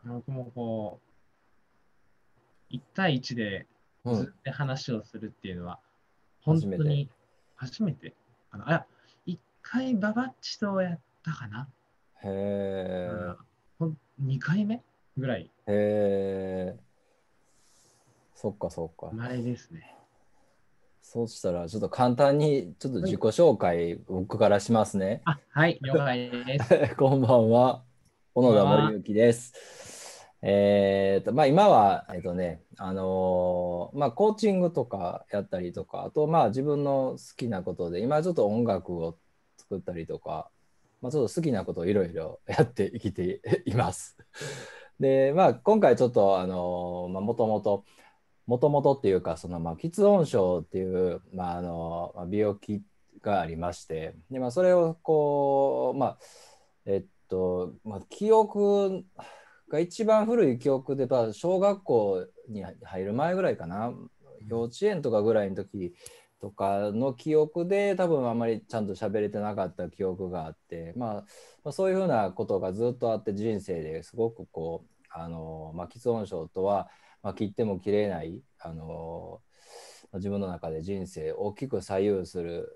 僕もこう、1対1でうん。 ずっと話をするっていうのは、本初めて。 当に初めて1回ババッチとやったかな。 へえ。 うん、2回目ぐらい、 へえ。そっかそっか。 前ですね。 そうしたら、ちょっと簡単に、ちょっとはい。 自己紹介、僕からしますね。 あ、はい、了解です。 こんばんは。小こん野田森ばんは。 之です。まあ、今は、まあ、コーチングとかやったりとか、あと、まあ、自分の好きなことで、今ちょっと音楽を作ったりとか、まあ、ちょっと好きなことをいろいろやって生きています。で、まあ、今回ちょっと、まあ、もともとっていうか、その、まあ、喫音症っていう、まあ、まあ病気がありまして、で、まあ、それをこう、まあ、まあ、記憶が一番古い記憶で、まあ、小学校に入る前ぐらいかな、幼稚園とかぐらいの時とかの記憶で、多分あんまりちゃんと喋れてなかった記憶があって、まあ、そういうふうなことがずっとあって、人生ですごくこう、まあ、喫音症とは、まあ、切っても切れない、自分の中で人生を大きく左右する、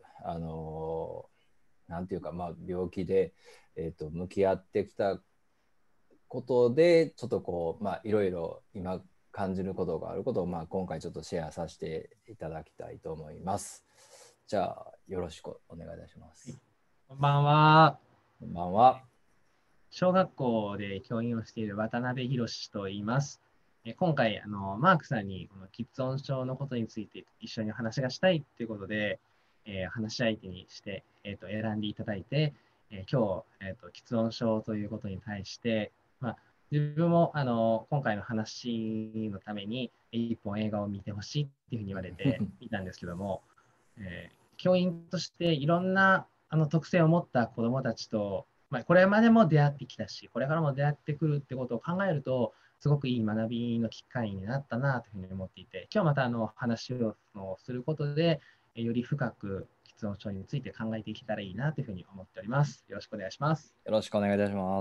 なんていうか、まあ、病気で、向き合ってきたことで、ちょっとこう、まあ、いろいろ今感じることがあることを、まあ、今回ちょっとシェアさせていただきたいと思います。じゃあ、よろしくお願いいたしまはい、 す。 こんばんは。 こんばんは。 小学校で教員をしている渡辺博と言います。今回、マークさんにこの喫音症のことについて一緒に話がしたいということで、話し相手にして、選んでいただいて、今日、喫音症ということに対して、まあ、自分も今回の話のために一本映画を見てほしいっていうふうに言われて見たんですけども、教員としていろんな特性を持った子どもたちと、まあ、これまでも出会ってきたし、これからも出会ってくるってことを考えると、すごくいい学びの機会になったなというふうに思っていて、今日また話をすることで、より深く喫音症について考えていけたらいいなというふうに思っております。よろしくお願いします。 よろしくお願いいたします。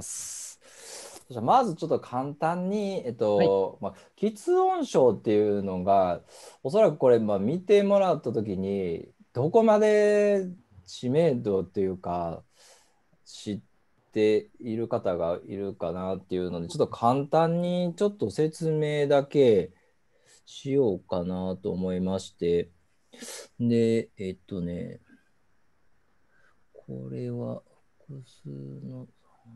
じゃあまずちょっと簡単に、 はい。 まあ、喫音症っていうのが、おそらくこれ、まあ、見てもらったときに、どこまで知名度っていうか、知っている方がいるかなっていうので、ちょっと簡単にちょっと説明だけしようかなと思いまして、で、これは複数の、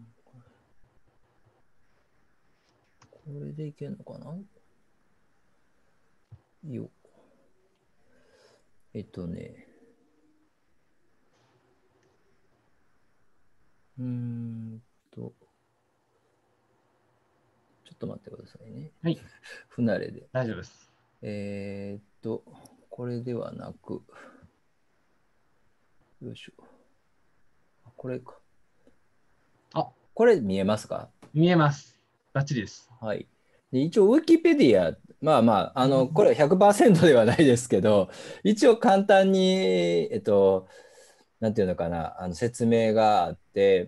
これでいけるのかないいよ。えっとね、うーんと、ちょっと待ってくださいね。 はい。 不慣れで。 大丈夫です。 えーっと、これではなく、よいしょ。これか。 あ、 これ見えますか？ 見えます。バッチリです。 はい。で、一応、ウィキペディア、まあまあ、これは100%ではないですけど、一応簡単に、なんていうのかな、説明があって、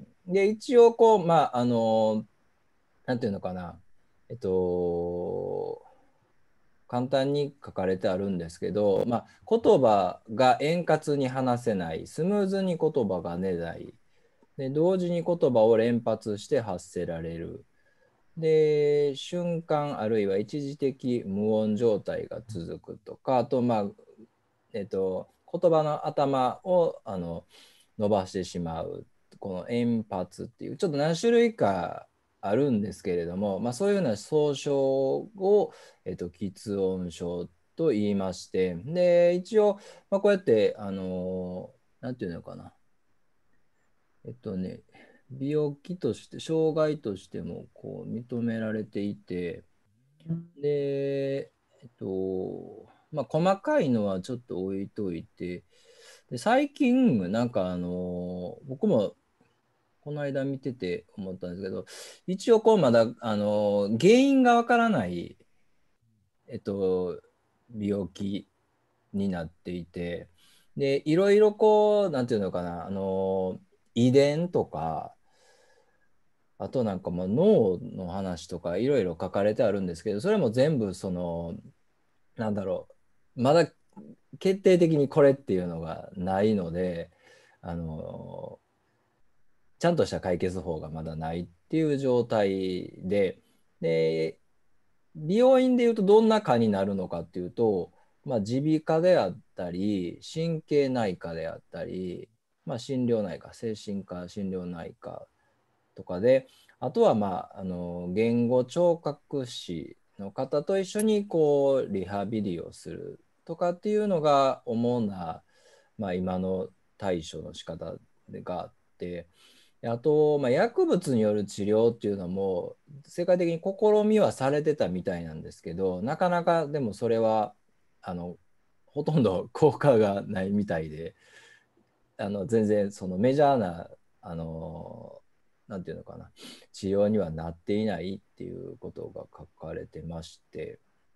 で、一応、こう、まあ、なんていうのかな、えっと、簡単に書かれてあるんですけど、まあ、言葉が円滑に話せない、スムーズに言葉が出ない、で同時に言葉を連発して発せられる。で、瞬間あるいは一時的無音状態が続くとか、あと、まあ、言葉の頭を伸ばしてしまう、この円発っていう、ちょっと何種類かあるんですけれども、まあ、そういうような総称を、喫音症と言いまして、で、一応、まあ、こうやって、なんていうのかな、えっとね、病気として、障害としてもこう認められていて、で、まあ、細かいのはちょっと置いといて、で、最近、なんか僕もこの間見てて思ったんですけど、一応こうまだ、原因がわからない、えっと、病気になっていて、で、いろいろこう、なんていうのかな、遺伝とか、 あとなんかまあ脳の話とかいろいろ書かれてあるんですけど、それも全部その、なんだろう、まだ決定的にこれっていうのがないので、あの、ちゃんとした解決法がまだないっていう状態で、美容院でいうとどんな科になるのかっていうと、まあ、耳鼻科であったり、神経内科であったり、まあ、心療内科、精神科、心療内科とかで、あとは、まあ、言語聴覚士の方と一緒にこうリハビリをするとかっていうのが主な、まあ、今の対処の仕方があって、あと、まあ、薬物による治療っていうのも世界的に試みはされてたみたいなんですけど、なかなかでもそれはあのほとんど効果がないみたいで、全然そのメジャーななんていうのかな、治療にはなっていないっていうことが書かれてまして、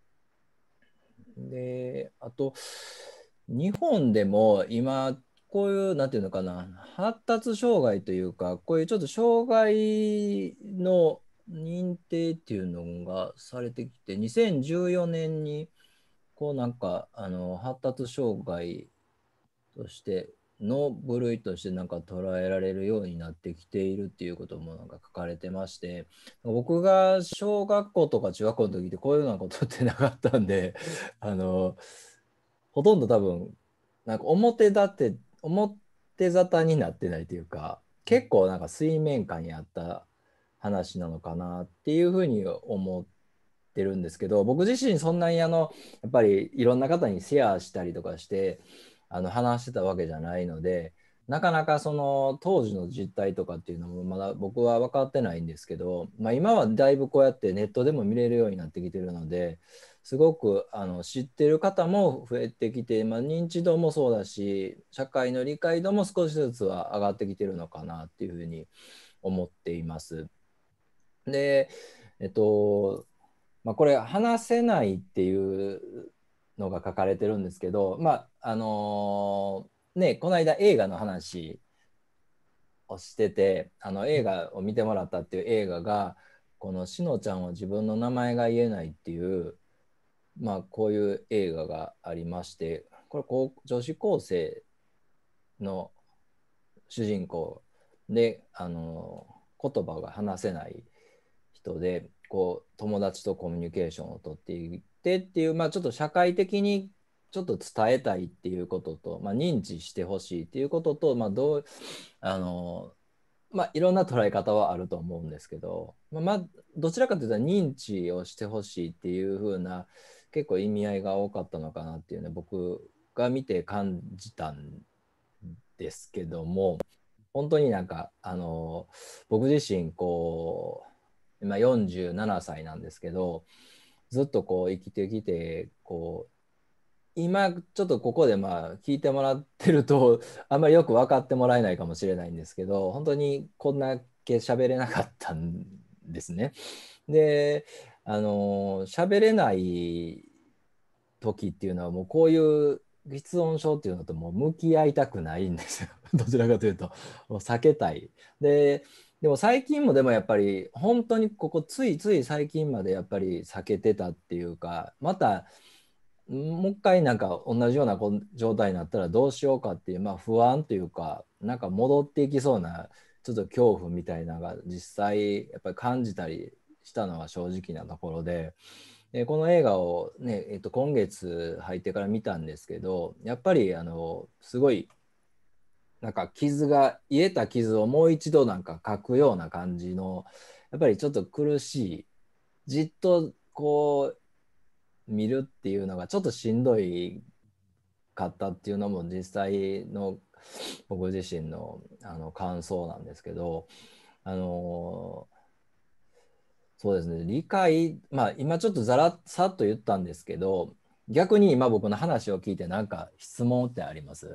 で、あと、日本でも今、こういう、なんていうのかな、発達障害というか、こういうちょっと障害の認定っていうのがされてきて、2014年に、こうなんか、発達障害としての部類としてなんか捉えられるようになってきているっていうこともなんか書かれてまして、僕が小学校とか中学校の時ってこういうようなことってなかったんで、あのほとんど多分なんか表沙汰になってないというか、結構なんか水面下にあった話なのかなっていうふうに思ってるんですけど、僕自身そんなにやっぱりいろんな方にシェアしたりとかして話してたわけじゃないので、なかなかその当時の実態とかっていうのもまだ僕は分かってないんですけど、まあ、今はだいぶこうやってネットでも見れるようになってきてるので、すごく知ってる方も増えてきて、まあ、認知度もそうだし社会の理解度も少しずつは上がってきてるのかなっていうふうに思っています。で、えっと、まあ、これ話せないっていうのが書かれてるんですけど、まあね、この間映画の話をしてて、映画を見てもらったっていう映画が、このしのちゃんは自分の名前が言えないっていう、まあ、こういう映画がありまして、これ女子高生の主人公で、言葉が話せない人で、こう友達とコミュニケーションをとっていってっていう、まあ、ちょっと社会的にちょっと伝えたいっていうことと、まあ、認知してほしいっていうことと、まあ、あのまあ、いろんな捉え方はあると思うんですけど、どちらかというと認知をしてほしいっていう風な結構意味合いが多かったのかなっていうね、僕が見て感じたんですけども、本当になんか僕自身こう今47歳なんですけど、ずっとこう生きてきてこう今ちょっとここでまあ聞いてもらってるとあんまりよく分かってもらえないかもしれないんですけど、本当にこんだけ喋れなかったんですね。で、喋れない時っていうのはもうこういう喫音症っていうのともう向き合いたくないんですよ。どちらかというともう避けたい。でも最近もでもやっぱり本当にここついつい最近までやっぱり避けてたっていうか、またもう一回なんか同じような状態になったらどうしようかっていう、まあ、不安というか、なんか戻っていきそうなちょっと恐怖みたいなのが実際やっぱり感じたりしたのは正直なところで、この映画をね、今月入ってから見たんですけど、やっぱりすごいなんか癒えた傷をもう一度なんか描くような感じの、やっぱりちょっと苦しい、じっとこう見るっていうのがちょっとしんどいかったっていうのも実際の僕自身の、感想なんですけど、あのそうですね、理解、まあ今ちょっとさっと言ったんですけど、逆に今僕の話を聞いて何か質問ってあります？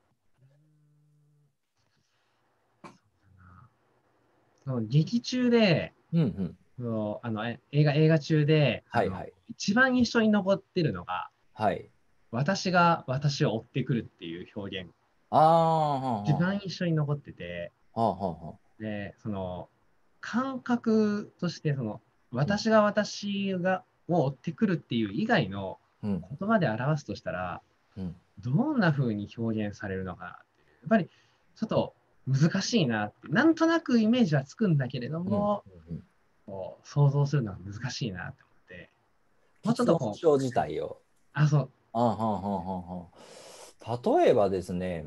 その劇中で、 うんうん。 映画中で、 はいはい。 一番印象に残ってるのが、 はい。 私が私を追ってくるっていう表現、 ああ、はあは一番印象に残ってて、 あはあはで、 感覚として、私がを追ってくるっていう以外のうん、 言葉で表すとしたら、 うん、 どんな風に表現されるのかなっていう。やっぱり、ちょっと難しいなって、なんとなくイメージはつくんだけれどうん、 も、 うん。 想像するのは難しいなって思って、もうちょっ喫と音症自体を。 そう、 あはんはんはんはん。例えばですね、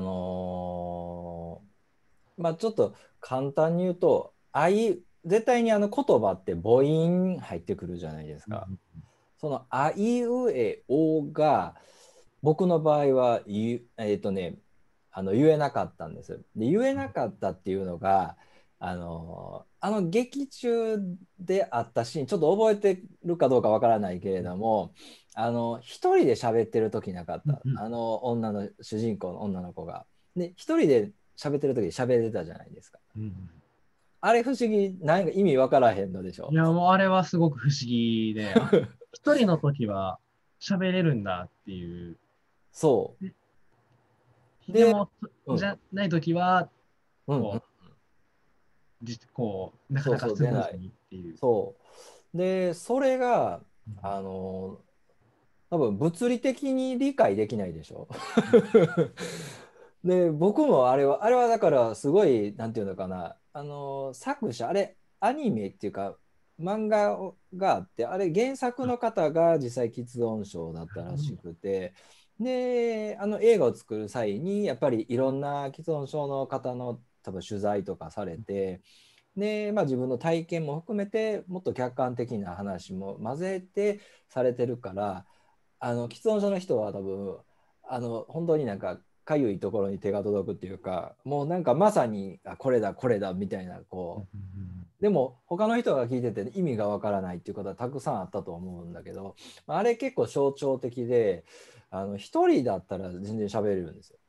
まあちょっと簡単に言うと、絶対に言葉って母音入ってくるじゃないですか。 うん、 そのあいうえおが、僕の場合は言えなかったんです。で、言えなかったっていうのが、劇中であったシーン、ちょっと覚えてるかどうかわからないけれども、一人で喋ってる時なかった。 うんうん主人公の女の子が。で、一人で喋ってる時喋れてたじゃないですか。 うん。 あれ不思議、なんか意味わからへんのでしょ。 いや、もうあれはすごく不思議で、一人の時は喋れるんだっていう。 そで、 う。で、 でも、 うん、 じゃない時は、 うん、うん、 こなかそうそう、 なかス出ない。 ムーズにっていう。 そう。で、それが、 うんあの、多分物理的に理解できないでしょ。で、僕もあれはだからすごい、なんていうのかな、作者、あれ、アニメっていうか、漫画があって、あれ、原作の方が実際、喫音症だったらしくて、で、映画を作る際に、やっぱりいろんな喫音症の方の多分取材とかされて、で、まあ、自分の体験も含めてもっと客観的な話も混ぜてされてるから、喫音症の人は多分本当になんかかゆいところに手が届くっていうか、もうなんかまさにこれだこれだみたいなでも他の人が聞いてて意味がわからないっていうことはたくさんあったと思うんだけど、あれ結構象徴的で、一人だったら全然喋れるんですよ。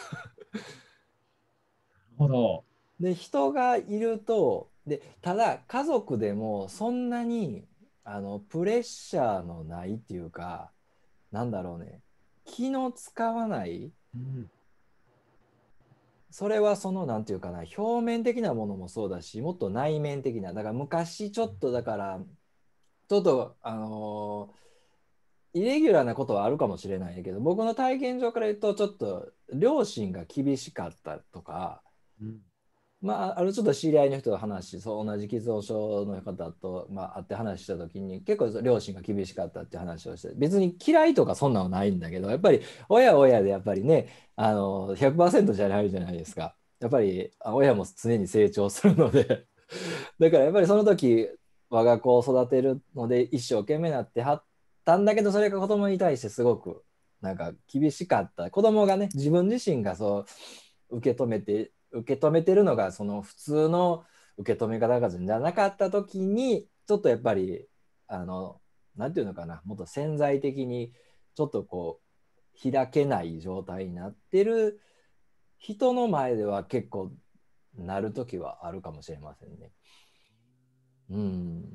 なるほど。 で、人がいると、で、ただ家族でもそんなにプレッシャーのないっていうか、なんだろうね、気の使わない、 うん。 それはなんていうかな、表面的なものもそうだし、もっと内面的な、だから昔ちょっとだから、ちょっとイレギュラーなことはあるかもしれないけど、僕の体験上から言うと、ちょっと両親が厳しかったとか、 うん。 まあ、ちょっと知り合いの人と話し、同じ傷症の方と、まあ、会って話した時に、結構両親が厳しかったっていう話をして、別に嫌いとかそんなのないんだけど、やっぱり親は親でやっぱりね、100%じゃないじゃないですか。やっぱり親も常に成長するのでだからやっぱりその時、我が子を育てるので一生懸命なってはったんだけど、それが子供に対してすごくなんか厳しかった。子供がね、自分自身がそう受け止めてるのがその普通の受け止め方がじゃなかった時に、ちょっとやっぱりなんていうのかな、もっと潜在的にちょっと開けない状態になってる人の前では結構なる時はあるかもしれませんね。うん。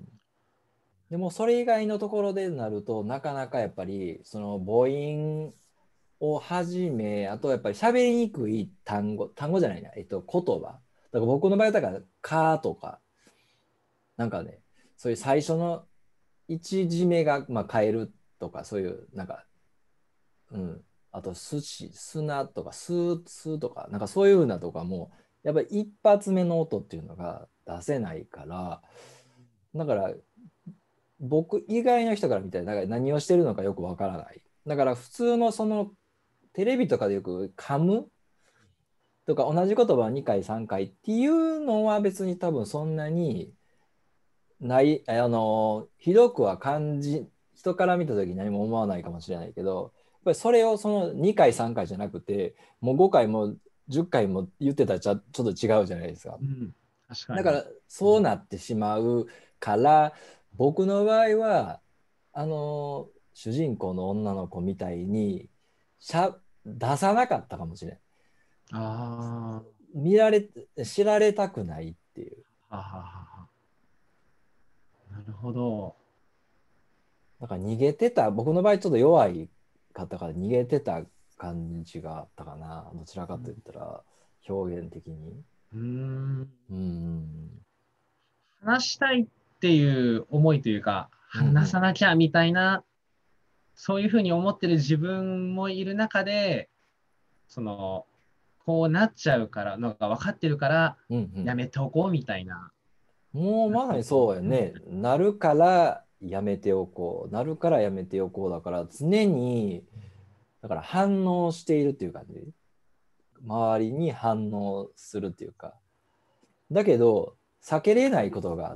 でもそれ以外のところでなると、なかなかやっぱりその母音をはじめ、あとやっぱり喋りにくい単語じゃないな、言葉。だから僕の場合だから、かとか、なんかね、そういう最初の一字目が、まあ、変えるとか、そういう、なんか、うん。あと、砂とか、スとか、なんかそういうふうなとかも、やっぱり一発目の音っていうのが出せないから、だから僕以外の人から見たら、だから何をしてるのかよくわからない。だから普通のテレビとかでよく噛むとか同じ言葉を2回3回っていうのは別に多分そんなにない、ひどくは人から見た時に何も思わないかもしれないけど、やっぱりそれをその2回3回じゃなくて、もう5回も10回も言ってたらちょっと違うじゃないですか。 うん。確かに。 だからそうなってしまうから、僕の場合は主人公の女の子みたいに出さなかったかもしれない。 あ知られたくないっていう。 あ、はははは。なるほど。 だから逃げてた、僕の場合ちょっと弱いかったから逃げてた感じがあったかな。どちらかといったら表現的に。 うん。 うん。 話したいっていう思いというか、話さなきゃみたいな、そういうふうに思ってる自分もいる中で、その、こうなっちゃうからのが分かってるから、やめておこうみたいな。 もうまさにそうやね。なるからやめておこう。なるからやめておこうだから常に、だから反応しているっていう感じ。周りに反応するっていうか。だけど、避けれないことがあって、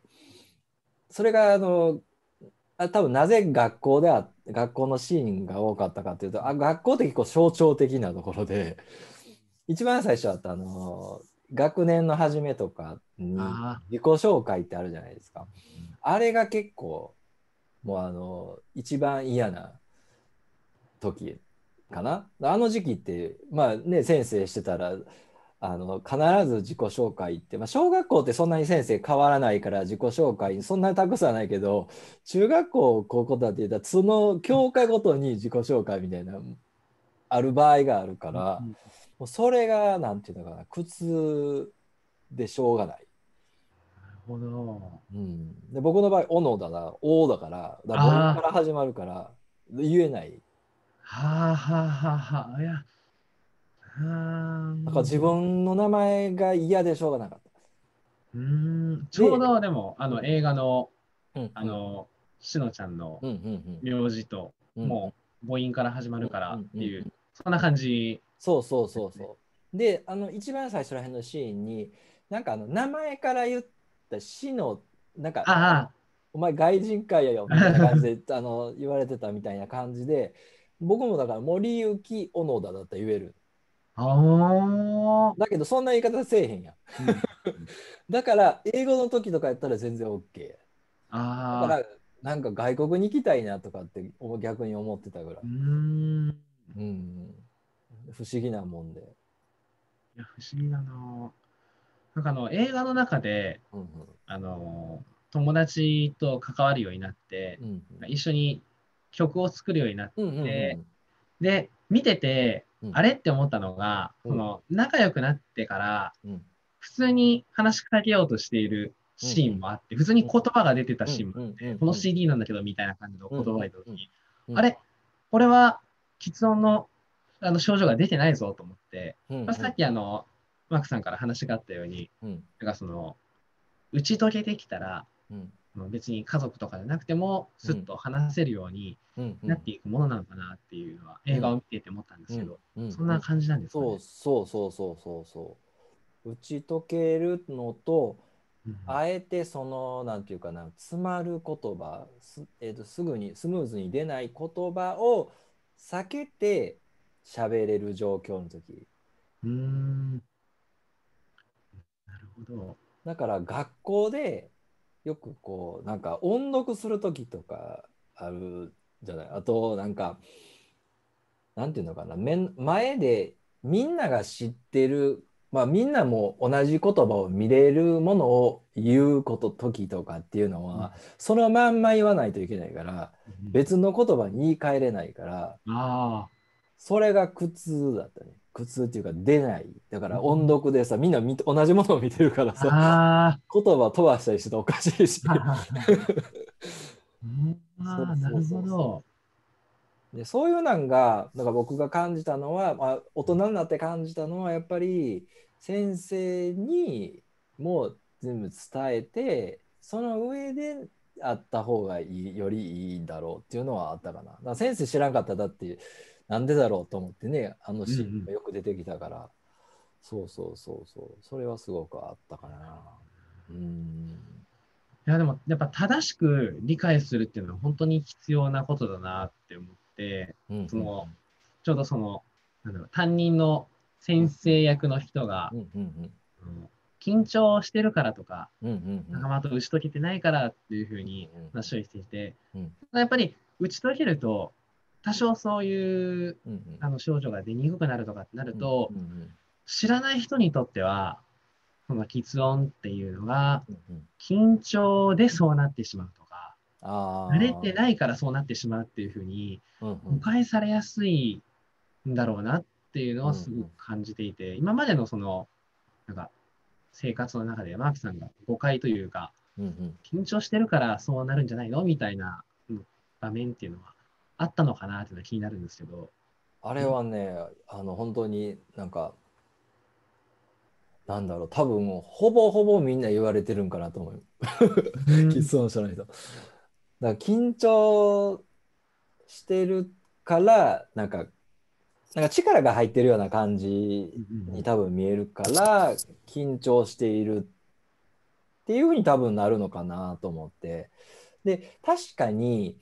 それが多分なぜ学校のシーンが多かったかっていうと、学校って結構象徴的なところで、一番最初は学年の初めとかにあ自己紹介ってあるじゃないですか。あれが結構もう一番嫌な時かな。あの時期ってまあね先生してたら必ず自己紹介って、まあ、小学校ってそんなに先生変わらないから自己紹介そんなにたくさんないけど、中学校高校だって言ったらその教科ごとに自己紹介みたいなある場合があるかあ、 ら、もうそれがなんていうのかな、苦痛でしょうがない。 なるほど。 うん、で僕の場合、おのだな、おだから、母音かあら始まるから言えない。 あ、はあはあはあはあ、いや、 だから自分の名前が嫌でしょうがなかった。 ちょうで、 どでも、 うん、 映画の、 うんうんしのちゃんのうんうん名字と、 うんうんもう母音から始まうんるからうんうっていう、 んうん、 そんな感じそうそうですね。 そうそう。で、一番最初ら辺のシーンに、なんか名前から言った死の、なんか、 あお前外人かやよみたいな感じで言われてたみたいな感じで、僕もだから森行小野田だったら言える。 あ、ああ、 だけどそんな言い方せえへんやん。 うん。 だから英語の時とかやったら全然 OK。だかああ、 らなんか外国に行きたいなとかって逆に思ってたぐらい。 ん。 うん。不思議なもんで。 いや、不思議だな。なんか映画の中で、 うんうんあの、友達と関わるようになって、 うん一緒に曲を作るようになっうんうんて、 うんで、見てて、 うんあれって思ったのが、 うん仲良くなってから、 うん普通に話しかけようとしているうんシーンもあって、普通に言葉が出てたシーンうんうんうもあって、このんうん CD なんだけど、みたいな感じのうん言葉がうんうん出たとき、 うんあれこれは、喫音の、症状が出てないぞと思って、 うんうんまあ、さっきマークさんから話があったように、 うんなんか打ち解けてきたら、 うん別に家族とかじゃなくても、すっうんと話せるようにうんうんなっていくものなのかなっていうのは、映画をうん見ていて思ったんですうんけど、 うんうん、 そんな感じなんですかね。 そうそうそうそうそうそう。打ち解けるのと、 うんあえてなんていうかな、詰まる言葉、すぐに、スムーズに出ない言葉を避けて喋れる状況の時。 うーん、なるほど。 だから学校でよくなんか音読する時とかあるじゃない。あと、なんか、なんていうのかな、前でみんなが知ってる、まあみんなも同じ言葉を見れるものを言う時とかっていうのうんは、そのまんま言わないといけないから、 うん別の言葉に言い換えれないから、 ああ、 それが苦痛だったね。苦痛っていうか出ない。だから音うん読でさ、みんな同じものを見てるからさ、 あ言葉飛ばしたりしておかしいし。 あ、はははそうなるそうそうそほど。 う。で、そういうなんが、だから僕が感じたのは、まあ、大人になって感じたのは、やっぱり先生にも全部伝えて、その上であった方がよりいいだろうっていうのはあったかな。だから先生知らんかったらだって、なんでだろうと思ってね、あのシーンうんうん。 がよく出てきたから、そうそうそうそう、それはすごくあったかな。うん。 いや、でも、やっぱ正しく理解するっていうのは本当に必要なことだなって思って、 うんうんその、ちょうどなんだろう、担任の先生役の人が、 うんうん緊張してるからとか、 うんうんうん仲間と打ち解けてないからっていうふうにうん話をしていて、 うんやっぱり打ち解けると、多少そういううんうん症状が出にくくなるとかってなるうんと、 うん知らない人にとっては、その喫音っていうのが、 うんうん、 緊張でそうなってしまうとか、慣れてあないからそうなってしまうっていうふうにあ、うんう誤ん解されやすいんだろうなっていうのうんうはすごくん感じていて、今までのなんか、 生活の中で、マークさんが誤解というか、 うんうん。 緊張してるからそうなるんじゃないのみたいな場面っていうのはあったのかなっていうのは気になるんですけど。 あれはね、本当になんか、なんだろう、多分もうほぼほぼみんな言われてるんかなと思う。キッズの人の人。だから緊張してるから、なんか力が入ってるような感じに多分見えるから、緊張しているっていうふうに多分なるのかなと思って。で、確かに、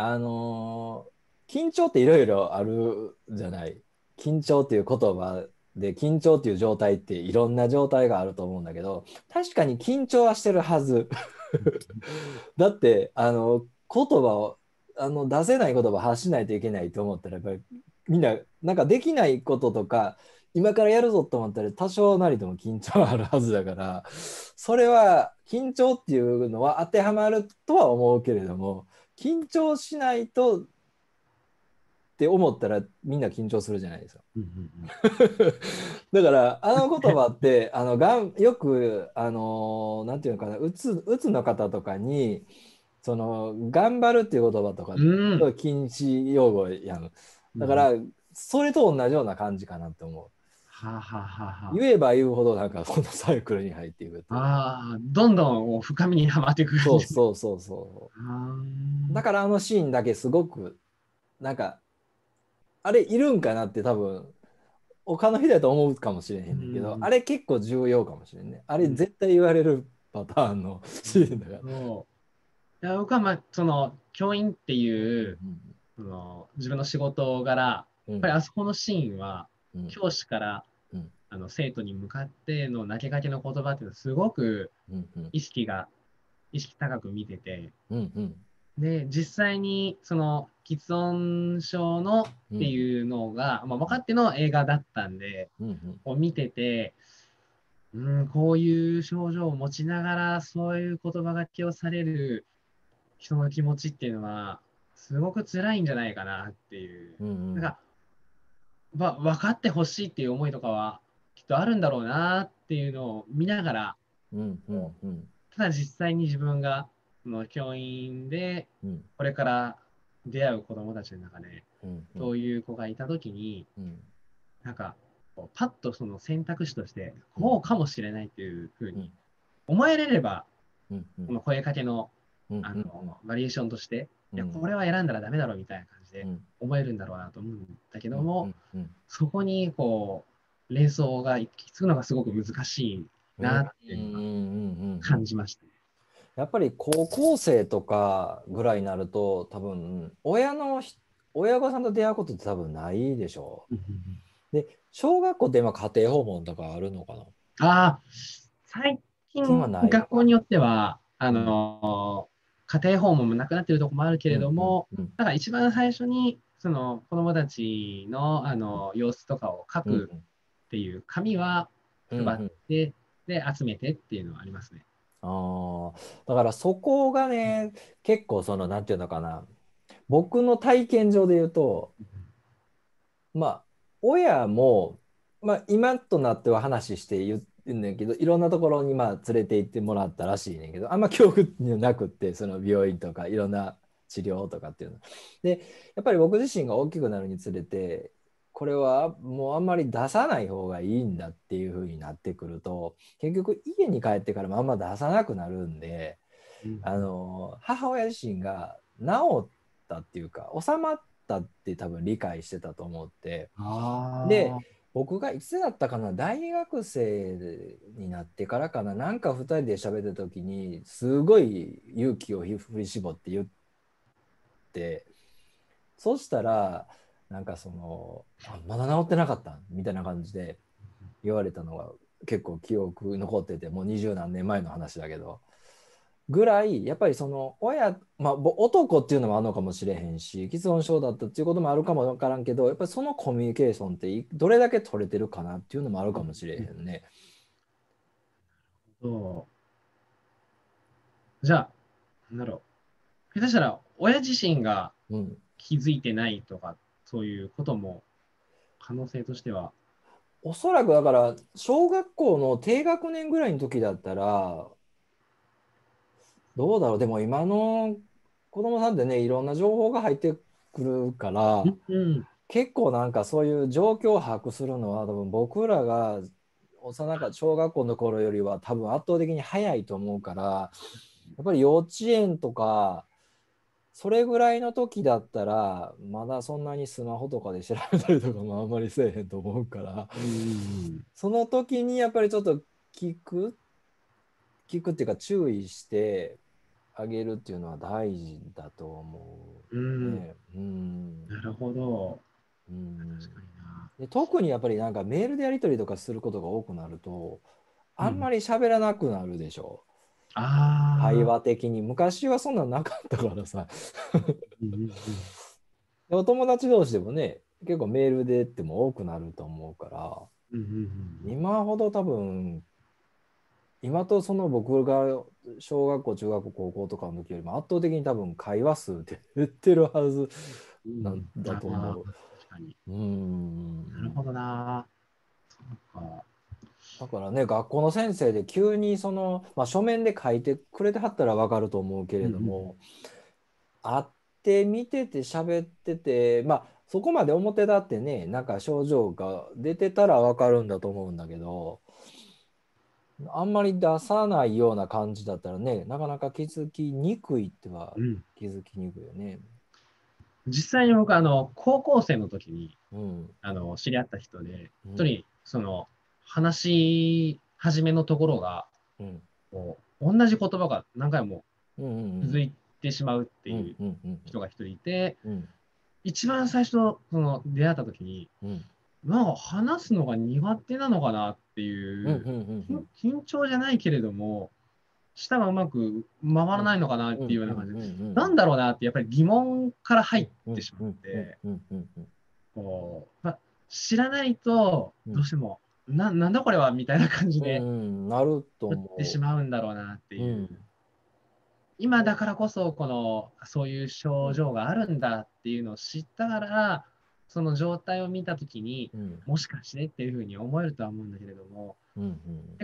緊張っていろいろあるじゃない。緊張っていう言葉で、緊張っていう状態っていろんな状態があると思うんだけど、確かに緊張はしてるはず。だって、言葉を、出せない言葉を発しないといけないと思ったら、やっぱりみんな、なんかできないこととか、今からやるぞと思ったら多少なりとも緊張はあるはずだから、それは緊張っていうのは当てはまるとは思うけれども、緊張しないとって思ったらみんな緊張するじゃないですか。だからあの言葉ってよくなんていうのかな、うつの方とかにその頑張るっていう言葉とかうん。 禁止用語やん。 うん。 だからそれと同じような感じかなって思う。 はあ、はあはあは言えば言うほどなんかこのサイクルに入っていくってあ。 いう。 ああ、どんどん深みにはまってくるんそうですね。 そうそうそあう。だからあのシーンだけすごくなんかあれいるんかなって多分他の人だと思うかもしれへうんねんけど、あん。 れ結構重要かもしれんね。あれうん。 絶対言われるパターンのシーンだから。 そう。いや、僕は、まあ、その、教員っていう、 うんその、自分の仕事柄、やっぱりうんあそこのシーンは、 うん教師からうん生徒に向かっての投げかけの言葉っていうのはすごくうんうん意識が、意識高く見てて、 うんうんで、実際にその喫音症のっうんていうのが、まあ、分うんかっての映画だったんで、 うんこう見てて、こういう症状を持ちながら、そういう言葉がけをされる人の気持ちっていうのは、すごく辛いんじゃないかなっていう。 うんうんなんか、分かってほしいっていう思いとかは、きっとあるんだろうなっていうのを見ながら、 うんうんうんただ実際に自分がその教員で、 うんこれから出会う子供たちの中で、 うんうんそういう子がいたときに、 うんなんか、こうパッとその選択肢として、 うんこうかもしれないっていうふうにうん思えれれば、 うんうんこの声かけの、 うんうんバリエーションとして、いや、 うんこれは選んだらダメだろうみたいな感じでうん思えるんだろうなと思うんだけうんうども、 んうんそこにこう、連想が行き着くのがすごく難しいうんなっていうのは感じましたね。 やっぱり高校生とかぐらいになると多分親御さんと出会うことって多分ないでしょうんうんうん。 う。で、小学校って今家庭訪問とかあるのかな？ ああ、最近近はない。 学校によっては、 うん。 家庭訪問もなくなっているところもあるけれうんうんども、 うんだから一番最初に、その子供たちの、様子とかを書くうんっていう紙は配っうんうん。 て、で、集めてっていうのはありますね。 ああ、だからそこがね、結構なんていうのかな、僕の体験上で言うと、まあ、親も、まあ、今となっては話して言ってんねんけど、いろんなところにまあ連れて行ってもらったらしいねんけど、あんま記憶になくって、その病院とかいろんな治療とかっていうの。で、やっぱり僕自身が大きくなるにつれて、これはもうあんまり出さない方がいいんだっていう風になってくると、結局家に帰ってからもあんま出さなくなるんで、 うん母親自身が治ったっていうか収まったって多分理解してたと思ってでああ、 僕がいつだったかな大学生になってからかななんか2人で喋った時にすごい勇気を振り絞って言ってそしたらなんかまだ治ってなかったみたいな感じで言われたのが結構記憶残っててもう20何年前の話だけど。ぐらいやっぱり男っていうのもあるのかもしれへんし喫音症だったっていうこともあるかもわからんけどやっぱりそのコミュニケーションってどれだけ取れてるかなっていうのもあるかもしれへんね。 そう。じゃあ、なんだろう。下手したら、親自身がうん、 気づいてないとか、そういうことも可能性としては。 おそらくだから小学校の低学年ぐらいの時だったらどうだろう。でも今の子供さんってね、いろんな情報が入ってくるかうら、 ん。 結構なんかそういう状況を把握するのは多分僕らが幼か小学校の頃よりは多分圧倒的に早いと思うから、やっぱり幼稚園とかそれぐらいの時だったらまだそんなにスマホとかで調べたりとかもあんまりせえへんと思うから、 うん。 その時にやっぱりちょっと聞くっていうか注意してあげるっていうのは大事だと思うん。 うね。うん。 なるほど。 うん。 確かにな。 で、特にやっぱりなんかメールでやり取りとかすることが多くなると、 うん。 あんまり喋らなくなるでしょ。会ああ。 話的に。昔はそんなんなかったからさ。 うんうんでお友達同士でもね、結構メールでっても多くなると思うから、 うん。うんうん今ほど多分、今とその僕が小学校、中学校、高校とかの時よりも圧倒的に多分会話数って減ってるはずうん。 なんだとああ、 思確かに。 う。 なるほどな。そうか。 だからね、学校の先生で急にその、まあ、書面で書いてくれてはったら分かると思うけうんうんれども、会って見てて喋ってて、まあそこまで表立ってね、なんか症状が出てたら分かるんだと思うんだけど、あんまり出さないような感じだったらね、なかなか気づきにくいってはうん。 気づきにくいよね。 実際に僕、高校生の時に、 うん。 知り合った人で、 うん。 一人、話し始めのところが、 うん。 こ同じ言葉が何回もうん。 続いてしまうってうん。 いううん。うん。 人が一人いて、 うん。 一番最初、出会った時に、 うん。 なんか話すのが苦手なのかなってうん。ういう、 ん。 緊張じゃないけれども、舌がうまく回らないのかなっていうような感じで、なんだろうなってやっぱり疑問から入ってしまって、知らないとどうしても、なんだこれはみたいな感じでなると打ってし思まうんだろうなってう。ういう。 ん。 今だからこそ、そういう症うん。 状があるんだっていうのを知ったから、その状態を見たときに、 うん。 もしかしてっていうふうに思えるとは思うんだけれども、 うん。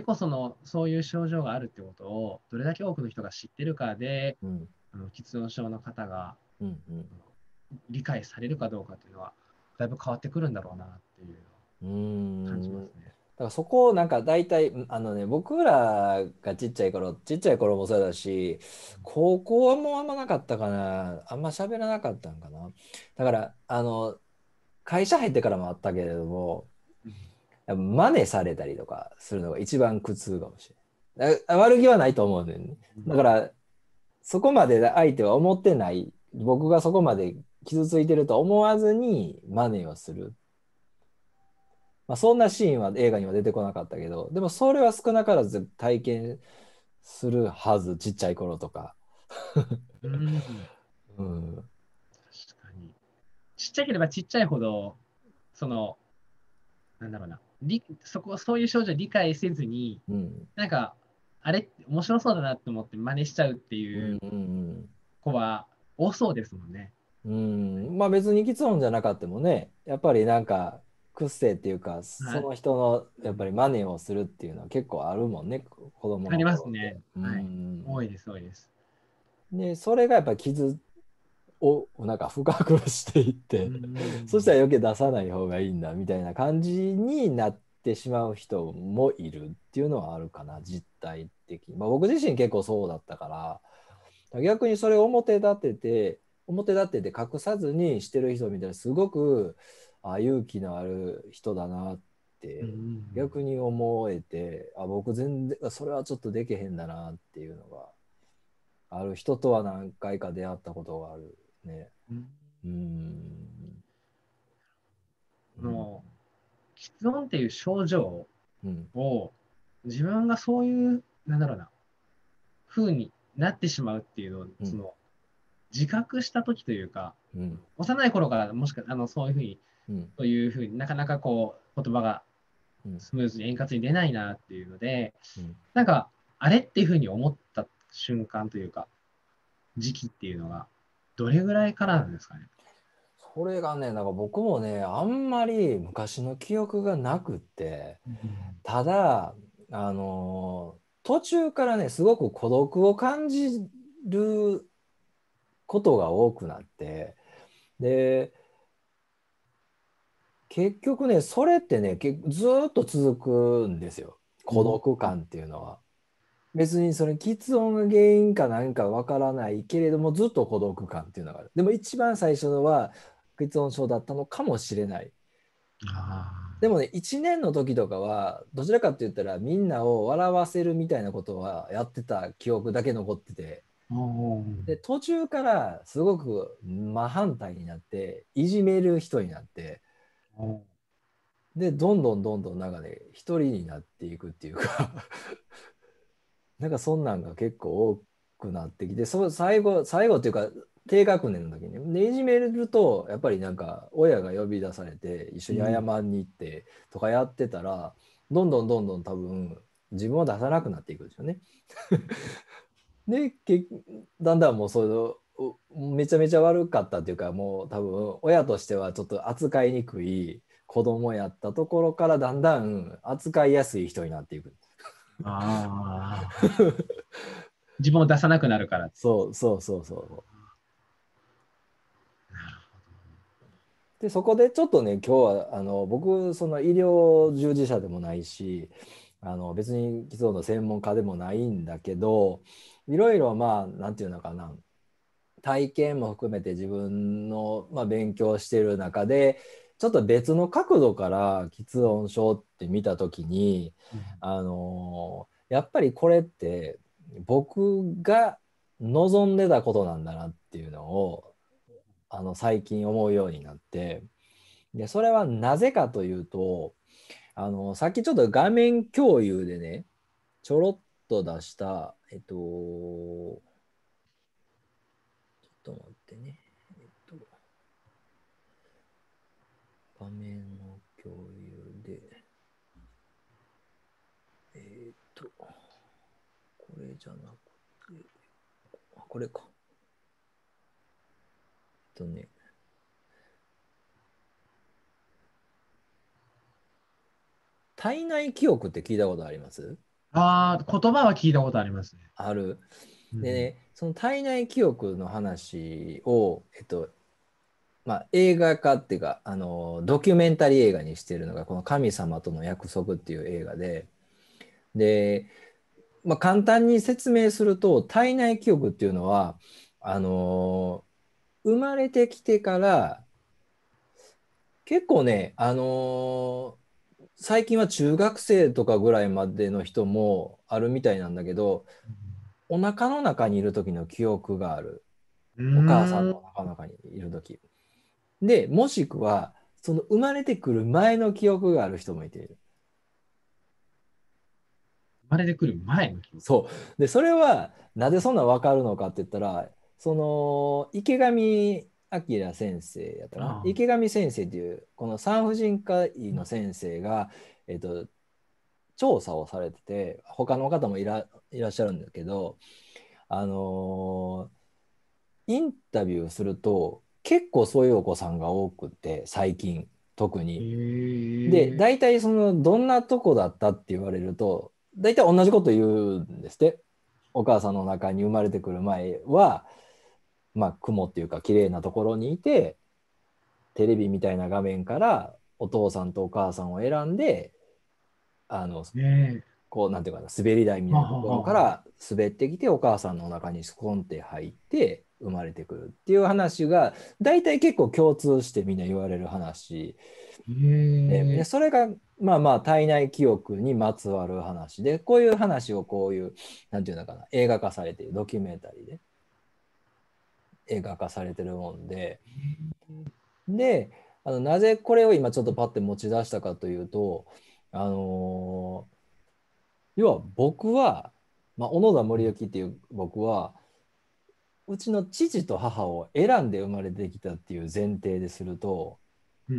結構そういう症状があるってことを、どれだけ多くの人が知ってるかで、 うん。 喫音症の方がうん。うん。 理解されるかどうかっていうのは、だいぶ変わってくるんだろうなっていうのをう感じん。だますね。 からそこをなんか大体僕らがちっちゃい頃もそうだし、高校はもうあんまなかったかな、あんま喋らなかったんかな。だから会社入ってからもあったけれども、 うん真似されたりとかするのが一番苦痛かもしれない。悪気はないと思うんだよね。だからそこまで相手は思ってない、僕がそこまで傷ついてると思わずに真似をする。まあ、そんなシーンは映画には出てこなかったけど、でもそれは少なからず体験するはず、ちっちゃい頃とか。 うん、 うん。 確かに。ちっちゃければちっちゃいほど、その、なんだろうな、そういう症状を理解せずに、 うん。 なんか、あれ、面白そうだなって思って真似しちゃうってうん。 いううん。 子は多そうですもんね。 うん。まあ別にきつ音じゃなかったもね、やっぱりなんか、癖っていうか、そはい。 の人のやっぱり真似をするっていうのは結構あるもんね、子供ありのますね。 頃って。うはい。多ん。 いです、多いです。 で、それがやっぱり傷をなんか深くしていっうて、そしたん。 ら余計出さない方がいいんだみたいな感じになってしまう人もいるっていうのはあるかな、実態的に。まあ、僕自身結構そうだったから、逆にそれを表立てて隠さずにしてる人を見たらすごく勇気のある人だなってうん。 逆に思えて、僕全然それはちょっとできへんだなっていうのがある人とは何回か出会ったことがあるね。 うん。 うーん。うん。 の、吃音っていう症状うん。 を自分がそういう、なんだろうな、風になってしまうっていうのを、 うん。 自覚したときというか、 うん。 幼い頃からもしか、そういうふうに、 うん。 そういうふうになかなか言葉がうん。 スムーズに円滑に出ないなっていうので、 うん。 なんか、あれっていうふうに思った瞬間というか、時期っていうのが、どれぐらいからなんですかね。 それがね、なんか僕もね、あんまり昔の記憶がなくって、 うん。 ただ、途中からね、すごく孤独を感じることが多くなって、で、結局ね、それってね、ずーっと続くんですよ。孤うん。 独感っていうのは。別にそれ、喫音が原因か何かわからないけれども、ずっと孤独感っていうのがある。でも一番最初のは、喫音症だったのかもしれない。 あでもね、1年の時とかは、どちらかって言ったら、みんなを笑わせるみたいなことはやってた記憶だけ残ってて、 あ。おで、 ー。 途中からすごく真反対になって、いじめる人になって、 おー。 で、どんどんどんどんなんかね、一人になっていくっていうかなんかそんなんが結構多くなってきて、最後っていうか、低学年の時に、ね、いじめると、やっぱりなんか、親が呼び出されて、一緒に謝うん。 りに行ってとかやってたら、どんどんどんどん多分、自分を出さなくなっていくんですよね。で、だんだんもうめちゃめちゃ悪かったっていうか、もう多分、親としてはちょっと扱いにくい子供やったところから、だんだん扱いやすい人になっていく。 ああ。自分を出さなくなるから。 そうそうそうそう。 なるで、そこでちょっとね、今日は僕、その医療従事者でもないし、別に基礎の専門家でもないんだけど、いろいろまあ、なんていうのかな、体験も含めて自分の、まあ、勉強している中で、ちょっと別の角度から喫音症って見たときに、 ほど。 やっぱりこれって僕が望んでたことなんだなっていうのを最近思うようになって、で、それはなぜかというと、さっきちょっと画面共有でね、ちょろっと出した、ちょっと待ってね、画面の共有で、これじゃなくて、これか。ね、体内記憶って聞いたことあります？ ああ、言葉は聞いたことありますね。 ある。 うん。 でね、その体内記憶の話を、まあ、映画化っていうか、ドキュメンタリー映画にしているのが、この神様との約束っていう映画で、まあ、簡単に説明すると、体内記憶っていうのは、あの生まれてきてから、結構ね、最近は中学生とかぐらいまでの人もあるみたいなんだけど、お腹の中にいる時の記憶がある。 うお母さんん。うーん。 のお腹の中にいる時。で、もしくは、その生まれてくる前の記憶がある人もいている。 生まれてくる前の記憶。 そう。で、それは、なぜそんな分かるのかって言ったら、その、池上彰先生やったかな。 あ池上先生っていう、この産婦人科医の先生が、えっと、調査をされてて、他の方もいらっしゃるんだけど、あのインタビューすると、結構そういうお子さんが多くて、最近、特あ。へに。で、 え。 大体その、どんなとこだったって言われると、大体同じこと言うんですって。お母さんの中に生まれてくる前は、まあ、雲っていうか、綺麗なところにいて、テレビみたいな画面からお父さんとお母さんを選んで、あの、 ええ。 こう、なんていうかな、滑り台みたいはなところかはは。 ら滑ってきて、お母さんの中にスコンって入って、生まれてくるっていう話が、大体結構共通してみんな言われる話で、 ええ。 それが、まあまあ、体内記憶にまつわる話で、こういう話をこういう、なんていうのかな、映画化されている、ドキュメンタリーで映画化されてるもんで、なぜこれを今ちょっとパッて持ち出したかというと、あの要は僕は、まあ、小野田うん。 森之っていう僕は、うちの父と母を選んで生まれてきたっていう前提ですると、 うん。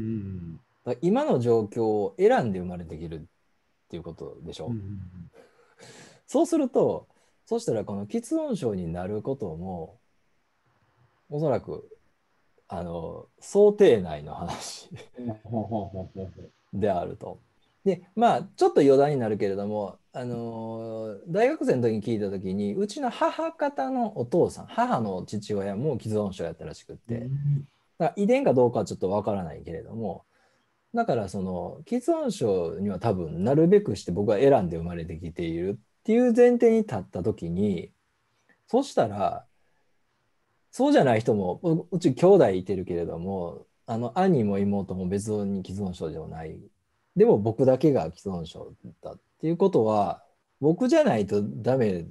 今の状況を選んで生まれてきるっていうことでしうん。うょ。 ん。 そうすると、そしたらこの喫音症になることも、おそらく想定内の話ほうほうほうほうほう。 であると。で、まあ、ちょっと余談になるけれども、大学生の時に聞いた時に、うちの母方のお父さん、母の父親も既存症やったらしくっうて、 ん。 だから遺伝かどうかはちょっとわからないけれども、だからその既存症には多分なるべくして僕は選んで生まれてきているっていう前提に立った時に、そしたら、そうじゃない人も、うち兄弟いてるけれども、兄も妹も別に既存症ではない。でも僕だけが既存症だっていうことは、僕じゃないとダメ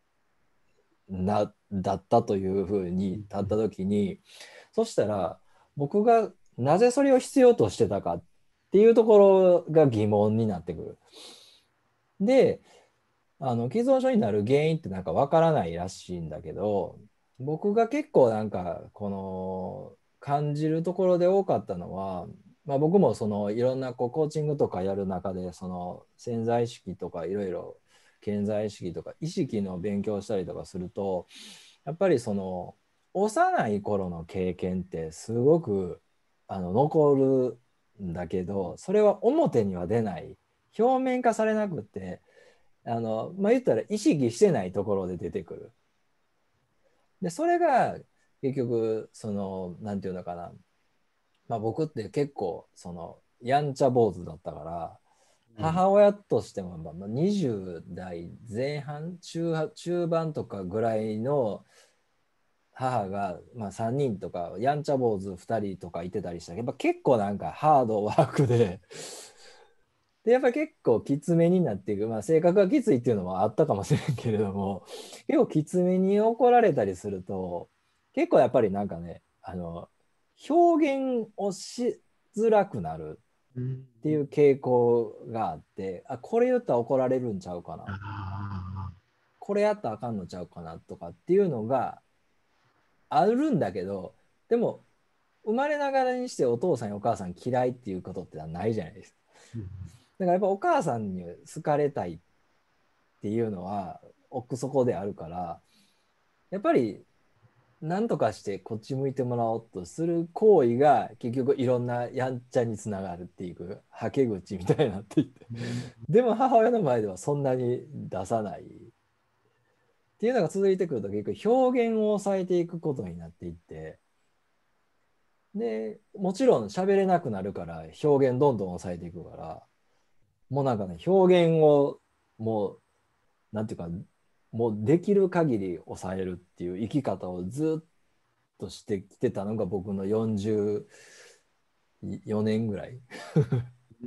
だったというふうに立った時に、そしたら僕がなぜそれを必要としてたかっていうところが疑問になってくる。で、既存症になる原因ってなんかわからないらしいんだけど、僕が結構なんかこの感じるところで多かったのは、まあ、僕もそのいろんなコーチングとかやる中でその潜在意識とかいろいろ潜在意識とか意識の勉強したりとかすると、やっぱりその幼い頃の経験ってすごく残るんだけど、それは表には出ない、表面化されなくて、まあ、言ったら意識してないところで出てくる。で、それが結局、その、なんていうのかな。まあ、僕って結構、その、やんちゃ坊主だったから、 うん。 母親としても、まあ、20代前半、中盤とかぐらいの母が、まあ、3人とか、やんちゃ坊主2人とかいてたりしたら、やっぱ結構なんかハードワークで、で、やっぱり結構きつめになっていく、まあ、性格がきついっていうのもあったかもしれんけれども、結構きつめに怒られたりすると、結構やっぱりなんかね、表現をしづらくなるうん。 っていう傾向があって、あ、これ言ったら怒られるんちゃうかな、 ああ。 これやったらあかんのちゃうかなとかっていうのがあるんだけど、でも、生まれながらにしてお父さんやお母さん嫌いっていうことってないじゃないですか。 うん。 だからやっぱお母さんに好かれたいっていうのは奥底であるから、やっぱり何とかしてこっち向いてもらおうとする行為が結局いろんなやんちゃにつながるっていうはけ口みたいになっていって、 うん。 でも母親の前ではそんなに出さないっていうのが続いてくると結局表現を抑えていくことになっていって、でもちろん喋れなくなるから表現どんどん抑えていくから、もうなんかね、表現をもうなんていうか、もうできる限り抑えるっていう生き方をずっとしてきてたのが僕の44年ぐらいうん。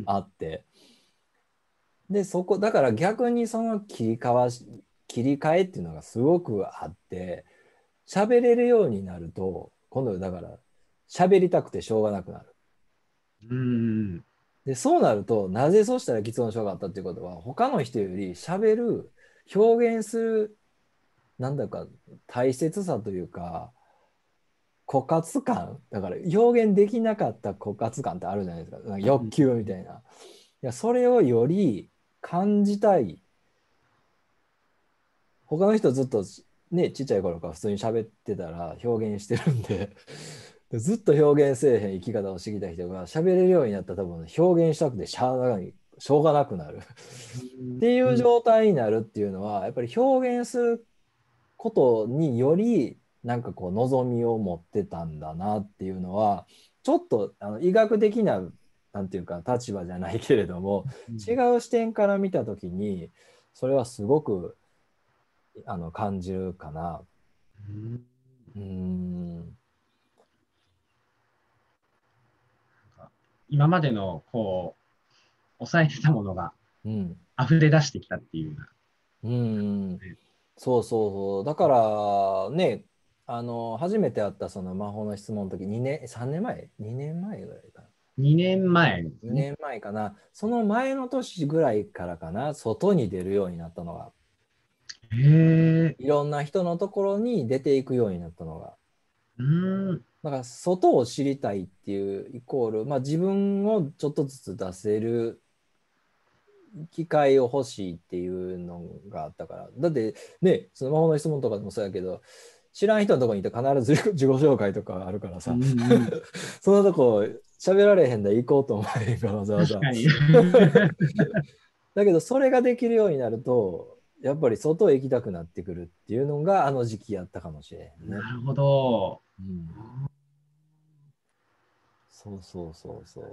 あって、で、そこ、だから逆にその切り替えっていうのがすごくあって、喋れるようになると、今度だから喋りたくてしょうがなくなる。 うん。 で、そうなると、なぜそうしたら喫音症があったっていうことは、他の人より喋る、表現する、なんだか大切さというか、枯渇感、だから表現できなかった枯渇感ってあるじゃないですか。なんか欲求みたいな。いや、それをより感じたい。他の人ずっとね、ちっちゃい頃から普通に喋ってたら表現してるんで、ずっと表現せえへん生き方をしてきた人が喋れるようになったら多分表現したくてしょうがなくなるっていううん。 状態になるっていうのは、やっぱり表現することによりなんかこう望みを持ってたんだなっていうのは、ちょっと医学的な、なんていうか立場じゃないけれども、違う視点から見た時にそれはすごく感じるかな。 うん。 うーん。 今までの、こう、抑えてたものがうん。 溢れ出してきたっていうような。 うーん。そうそうそう。だからね、初めて会ったその魔法の質問の時、2年、3年前？ 2 年前ぐらいかな。 2年前ですね。 2年前かな。その前の年ぐらいからかな、外に出るようになったのが。 へえ。 いろんな人のところに出ていくようになったのが。 うん。 だから外を知りたいっていうイコール、まあ、自分をちょっとずつ出せる機会を欲しいっていうのがあったから。だってね、その魔法の質問とかでもそうやけど、 知らん人のとこにいて必ず自己紹介とかあるからさ、 うんうん。 そのとこ喋られへんで行こうと思えへんからわざわざ。 確かに。 だけどそれができるようになると、やっぱり外へ行きたくなってくるっていうのがあの時期やったかもしれへんね。 なるほど。 うん、そうそうそうそう。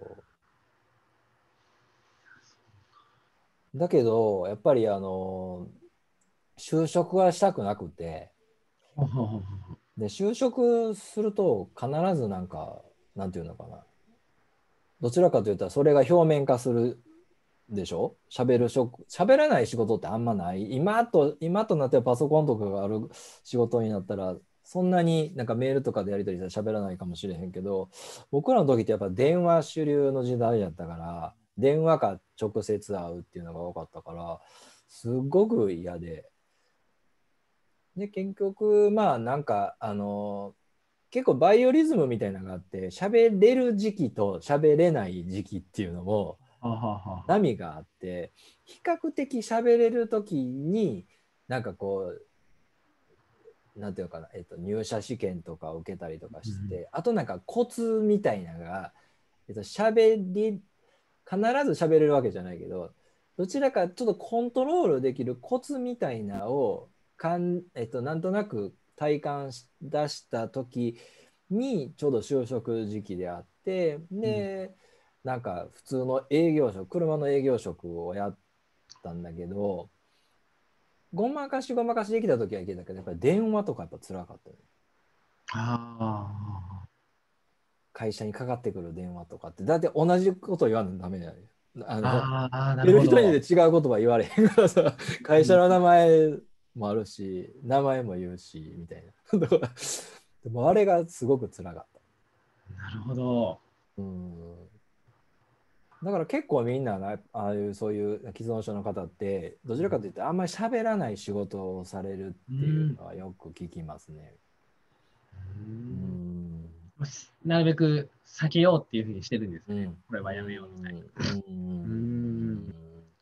だけど、やっぱり就職はしたくなくて、 ほほほほ。 で、就職すると必ずなんか、なんていうのかな。どちらかというと、それが表面化するでしょ。喋らない仕事ってあんまない。今となってはパソコンとかがある仕事になったら、そんなになんかメールとかでやり取りしたら喋らないかもしれへんけど、僕らの時ってやっぱ電話主流の時代やったから、電話か直接会うっていうのが多かったから、すごく嫌で。で、結局、まあなんか、結構バイオリズムみたいなのがあって、喋れる時期と喋れない時期っていうのも、 はははは。 波があって、比較的喋れる時になんかこうなんていうのかな、入社試験とか受けたりとかうん。 して、あとなんかコツみたいなのが、喋り必ず喋れるわけじゃないけど、どちらかちょっとコントロールできるコツみたいなのをなんとなく体感し出した時にちょうど就職時期であって、 うん。 でなんか普通の営業職、車の営業職をやったんだけど、ごまかしできた時はいけたけど、やっぱり電話とかやっぱ辛かったね。 ああ。 会社にかかってくる電話とかって、だって同じこと言わんとダメだよね。 ああ、なる見る人によっほど。 て違う言葉言われへんからさ、会社の名前もあるし、名前も言うし、みたいな。だからでもあれがすごく辛かった。 なるほど。 うん。だから結構みんなああいうそういう既存症の方って、どちらかというとあんまり喋らない仕事をされるっていううん。 のはよく聞きますね。 ううん。 ん。 なるべく避けようっていうふうにしてるんですね。 うん。 これうはやめようみたいん。うな。うん。 ん。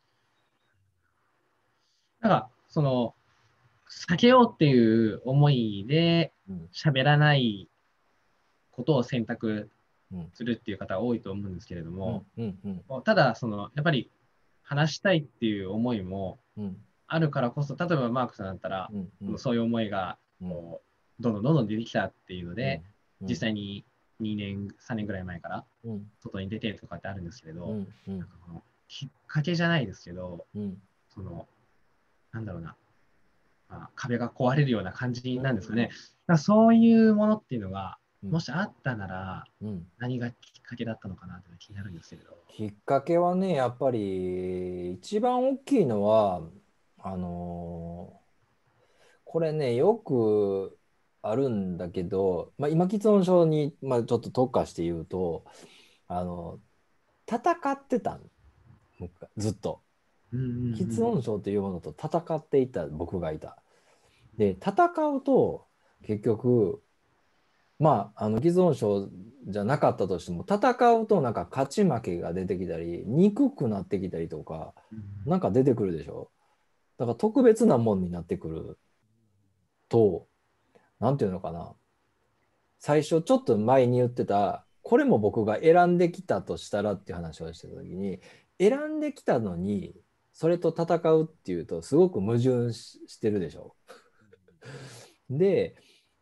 なんか、避けようっていう思いでうん。 喋らないことを選択うん。 するっていう方が多いと思うんですけれども、 うん。うん。うん。 ただ、やっぱり話したいっていう思いもうん。 あるからこそ、例えばマークさんだったら、 うん。うん。 そういう思いがうん。 どんどんどんどん出てきたっていうので、 うん。うん。 実際に2年、3年ぐらい前からうん。 外に出てとかってあるんですけれど、 うん。うん。 なんかきっかけじゃないですけど、 うん。 その、なんだろうな、まあ、壁が壊れるような感じなんですかね。だからそういうものっていうのが、 うん。 もしあったなら、 うん。 何がきっかけだったのかなって気になるんですけれど。 きっかけはね、やっぱり一番大きいのは、あのこれね、よくあるんだけど、まあ、今、既存症に、まあ、ちょっと特化して言うと、あの、戦ってたん、ずっと。 うんうん喫音症というものと戦っていた僕がいた。で、戦うと、結局、まあ、既存症じゃなかったとしても、戦うとなんか勝ち負けが出てきたり、憎くなってきたりとか、 うん。 なんか出てくるでしょ。だから特別なもんになってくると、なんていうのかな。最初ちょっと前に言ってた、これも僕が選んできたとしたらっていう話をしてた時に、選んできたのに、それと戦うっていうと、すごく矛盾してるでしょ。で、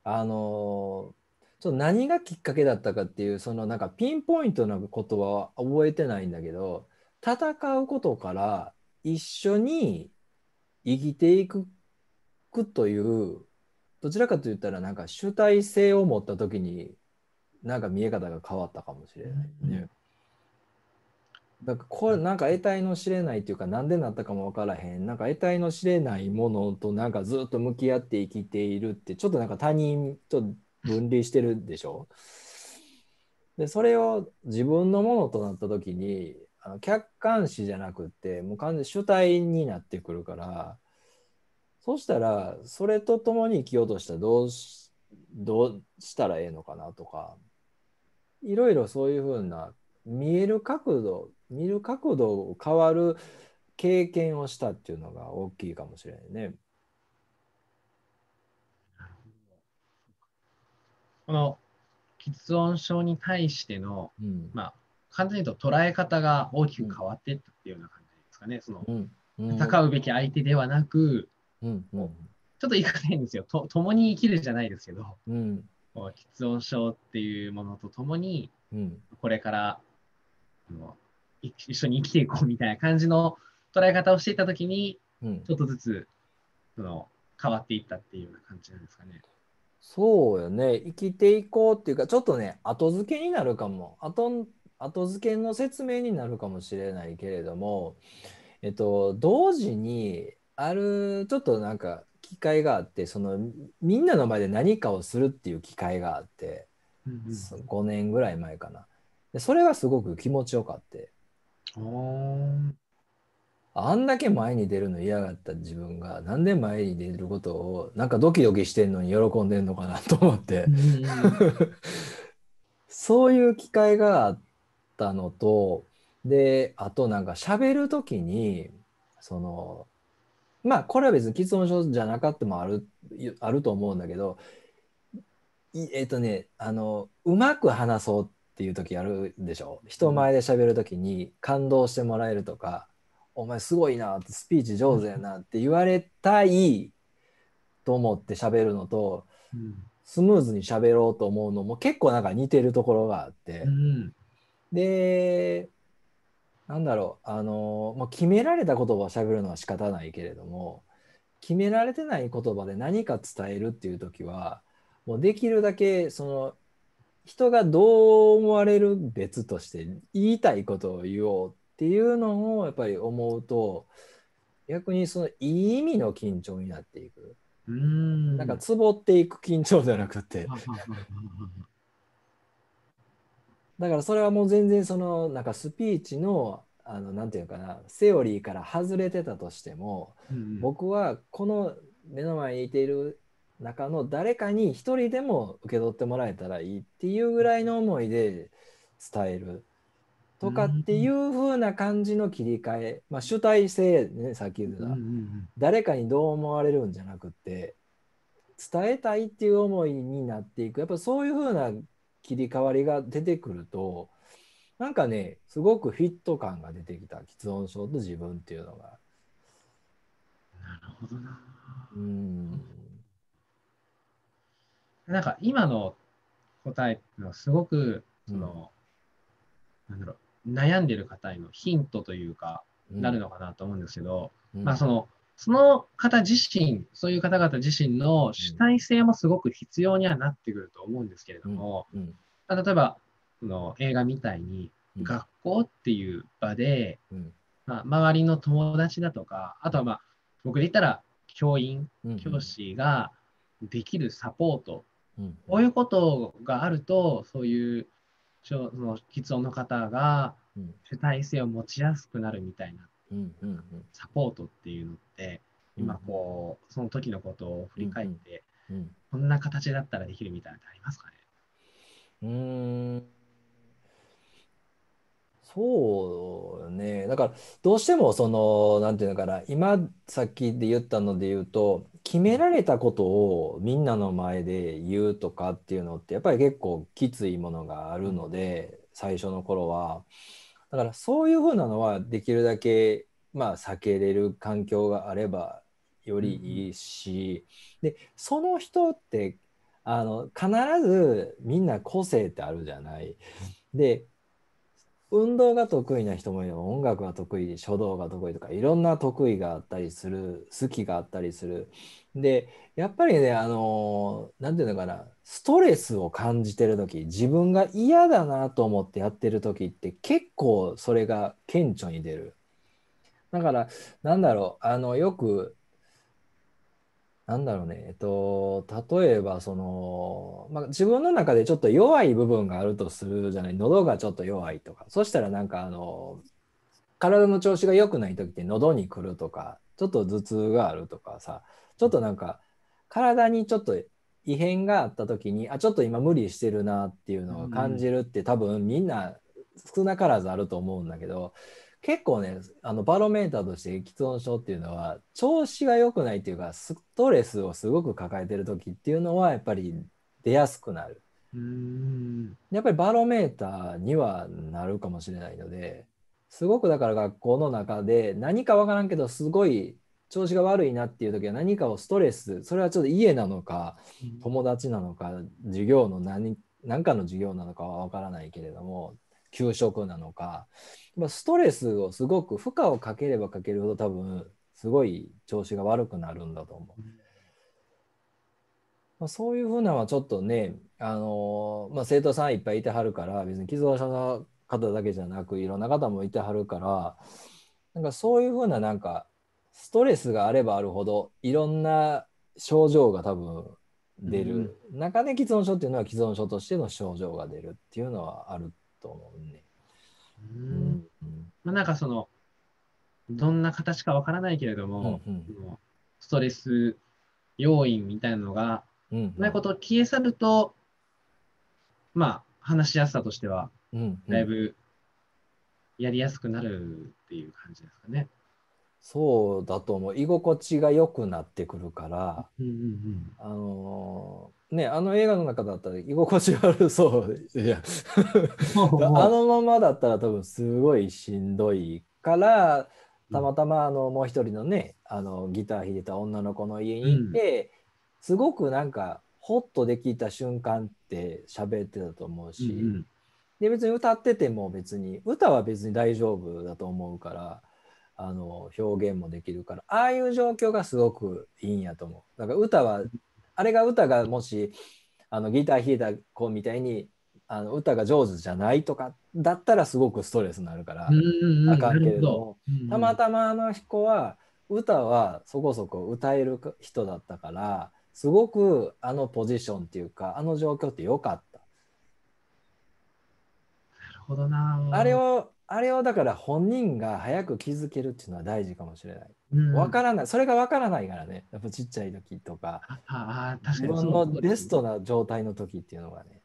ちょっと何がきっかけだったかっていう、そのなんかピンポイントなことは覚えてないんだけど、戦うことから一緒に生きていくという、どちらかといったらなんか主体性を持った時に、なんか見え方が変わったかもしれないうん。 ね。だからこれなんか得体の知れないっていうか、なんでなったかもわからへん、なんか得体の知れないものとなんかずっと向き合って生きているって、ちょっとなんか他人と分離してるでしょ。で、それを自分のものとなった時に、客観視じゃなくって、もう完全に主体になってくるから、そしたら、それと共に生きようとしたらどうしたらええのかなとか、いろいろそういうふうな見る角度を変わる経験をしたっていうのが大きいかもしれないね。 この喫音症に対しての、 うん、 まあ、簡単に言うと捉え方が大きうん、 く変わっていったっていうような感じですかね。その、 うん、うん、 戦うべき相手ではなく、 うん、うこうん、 ちょっと言い方変ですよ。共に生きるじゃないですけど、 うん、 こう喫音症っていうものと共に、 うん、 これから一緒に生きていこうみたいな感じの捉え方をしていたときに、 うん。 ちょっとずつその変わっていったっていうような感じなんですかね。 そうよね。生きていこうっていうか、ちょっとね、後付けになるかも。後付けの説明になるかもしれないけれども、同時に、ちょっとなんか、機会があって、みんなの前で何かをするっていう機会があって、 うん 5年ぐらい前かな。で、それがすごく気持ちよかって。 うん。 あんだけ前に出るの嫌がった自分が、なんで前に出ることを、なんかドキドキしてんのに喜んでんのかなと思って。 うんうんそういう機会があったのと、で、あとなんか喋るときに、その、まあこれは別に喫音症じゃなかってもあると思うんだけど、うまく話そうっていう時あるでしょ。人前で喋る時に感動してもらえるとか、お前すごいなって、スピーチ上手やなって言われたいと思って喋るのと、 うんスムーズに喋ろうと思うのも結構なんか似てるところがあって、 うんで、なんだろう、もう決められた言葉を喋るのは仕方ないけれども、決められてない言葉で何か伝えるっていう時は、もうできるだけ人がどう思われる別として言いたいことを言おうっていうのをやっぱり思うと、逆にそのいい意味の緊張になっていく。 うなんかん。 つぼっていく緊張じゃなくて、 ははははだからそれはもう全然なんかスピーチのなんていうのかな、セオリーから外れてたとしても、 うん僕はこの目の前にいている中の誰かに一人でも受け取ってもらえたらいいっていうぐらいの思いで伝えるうとかっていんう風な感じの切り替え、まあ、主体性ね、さっき言ってうんうた、 ん誰かにどう思われるんじゃなくて、伝えたいっていう思いになっていく、やっぱそういう風な切り替わりが出てくると、なんかね、すごくフィット感が出てきた、喫音症と自分っていうのが。 なるほどな。 うん。 なんか今の答えっていうのはすごく、 うん。 なんだろ悩んでる方へのヒントというか、 うん。 なるのかなと思うんですけど、 うん。 その方自身、そういう方々自身の主うん。 体性もすごく必要にはなってくると思うんですけれどうん。 も、 うん。 例えば、その映画みたいに、 うん。 学校っていう場で、 うん。 周りの友達だとか、あとは僕で言ったら、教うん。 師ができるサポート、 うん。 こういうことがあると、そういうその喫音の方がうん。 主体性を持ちやすくなるみたいなうん。うん。 サポートっていうのって、 うん。 今その時のことを振りうん。 返って、 うん。 こんな形だったらできるみたいなのってありますかね。 うん。そうね。だから、どうしても、なんていうのかな、今、さっきで言ったので言うと、決められたことをみんなの前で言うとかっていうのって、やっぱり結構きついものがあるので、最初の頃は。だから、そういうふうなのは、できるだけ、まあ、避けれる環境があれば、ようんりいいし、で、その人って、必ずみんな個性ってあるじゃない。で、運動が得意な人もいれば音楽が得意、書道が得意とかいろんな得意があったりする、好きがあったりする。で、やっぱりね、なんていうのかな、ストレスを感じてる時、自分が嫌だなと思ってやってる時って結構それが顕著に出る。だから、なんだろう、よくなんだろうね、例えばまあ、自分の中でちょっと弱い部分があるとするじゃない、喉がちょっと弱いとか、そしたらなんか体の調子が良くない時って喉に来るとか、ちょっと頭痛があるとかさ、ちょっとなんか体にちょっと異変があった時に、ちょっと今無理してるなっていううのを感んじるって多分みんな少なからずあると思うんだけど、結構ね、バロメーターとして喫音症っていうのは、調子が良くないっていうか、ストレスをすごく抱えてる時っていうのは、やっぱり出やすくなる。 やっぱりバロメーターにはなるかもしれないので、すごくだから学校の中で何かわからんけどすごい調子が悪いなっていう時は何かをストレス、それはちょっと家なのか友達なのか授業の何かの授業なのかはわからないけれども、給食なのか、ストレスをすごく負荷をかければかけるほど多分すごい調子が悪くなるんだと思う。そういうふうなのはちょっとね、生徒さんいっぱいいてはるから、別に既存者の方だけじゃなく、いろんな方もいてはるから、なんかそういうふうななんか、ストレスがあればあるほど、いろんな症状が多分出る。中で既存症っていうのは既存症としての症状が出るっていうのはあると思うね。 なんかどんな形かわからないけれども、ストレス要因みたいなのが、うまいこと消え去ると、話しやすさとしては、だいぶやりやすくなるっていう感じですかね。 そうだと思う。居心地が良くなってくるから、あの映画の中だったら居心地悪そう。いやあのままだったら多分すごいしんどいから、たまたまもう一人のね、ギター弾いた女の子の家に行って、すごくなんかホッとできた瞬間って喋ってたと思うし、で別に歌ってても別に歌は別に大丈夫だと思うから、表現もできるから、ああいう状況がすごくいいんやと思う。だからあれが歌がもしギター弾いた子みたいに歌が上手じゃないとかだったらすごくストレスになるからあかんけれども、たまたまあの子は歌はそこそこ歌える人だったから、すごくあのポジションっていうかあの状況って良かった。 なるほどな。 あれをだから本人が早く気づけるっていうのは大事かもしれない。わからない。それがわからないからね。やっぱちっちゃい時とか、 確かに自分のベストな状態の時っていうのがね。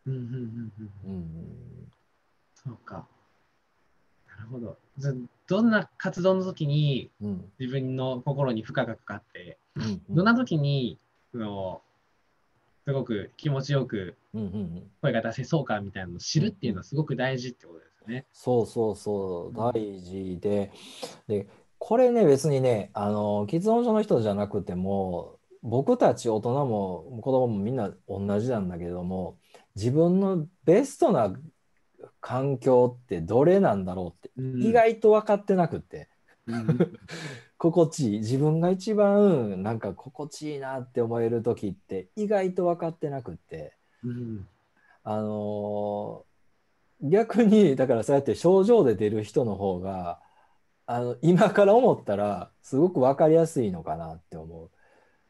そうか。なるほど。どんな活動の時に自分の心に負荷がかかって、どんな時にすごく気持ちよく声が出せそうかみたいなのを知るっていうのはすごく大事ってことですよね。 そうそうそう、大事で、これね、別にね、既存症の人じゃなくても、僕たち大人も子供もみんな同じなんだけども、自分のベストな環境ってどれなんだろうって意外と分かってなくて、心地いい、自分が一番なんか心地いいなって思える時って意外と分かってなくて、あの逆にだからそうやって症状で出る人の方が今から思ったらすごく分かりやすいのかなって思う。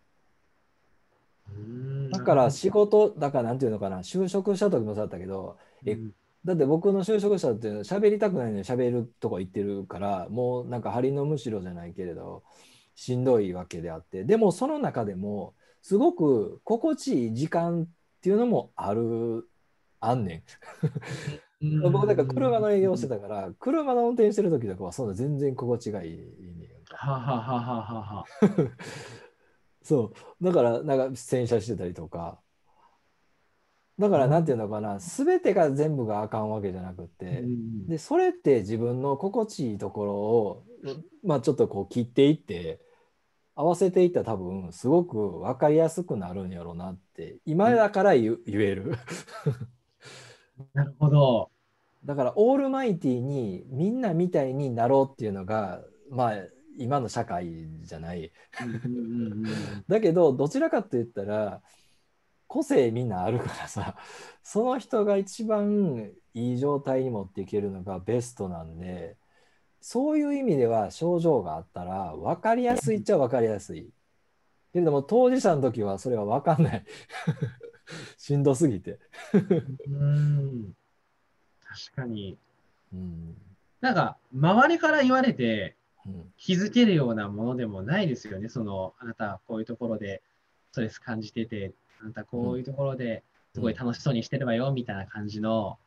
だから仕事だからなんていうのかな、就職した時もそうだったけど、だって僕の就職者って喋りたくないのに喋るとこ行ってるから、もうなんか針のむしろじゃないけれどしんどいわけであって、でもその中でもすごく心地いい時間っていうのもあんねん。僕だから車の営業してたから、車の運転してる時とかはそんな全然心地がいいねんか。そう。だからなんか洗車してたりとか。だからなんていうのかな、全てが全部があかんわけじゃなくて、で、それって自分の心地いいところを、ちょっとこう切っていって、合わせていったら多分すごく分かりやすくなるんやろうなって、今だから言える。 なるほど。 だからオールマイティにみんなみたいになろうっていうのが、今の社会じゃない。だけど、どちらかと言ったら、個性みんなあるからさ、その人が一番いい状態に持っていけるのがベストなんで、そういう意味では症状があったら分かりやすいっちゃ分かりやすい。けれども当事者の時はそれは分かんない。しんどすぎて。 確かに。 うん、 なんか、周りから言われてうん、 気づけるようなものでもないですよね。あなたはこういうところでストレス感じてて、あなたこういうところですごい楽しそうにしてればよ、みたいな感じの、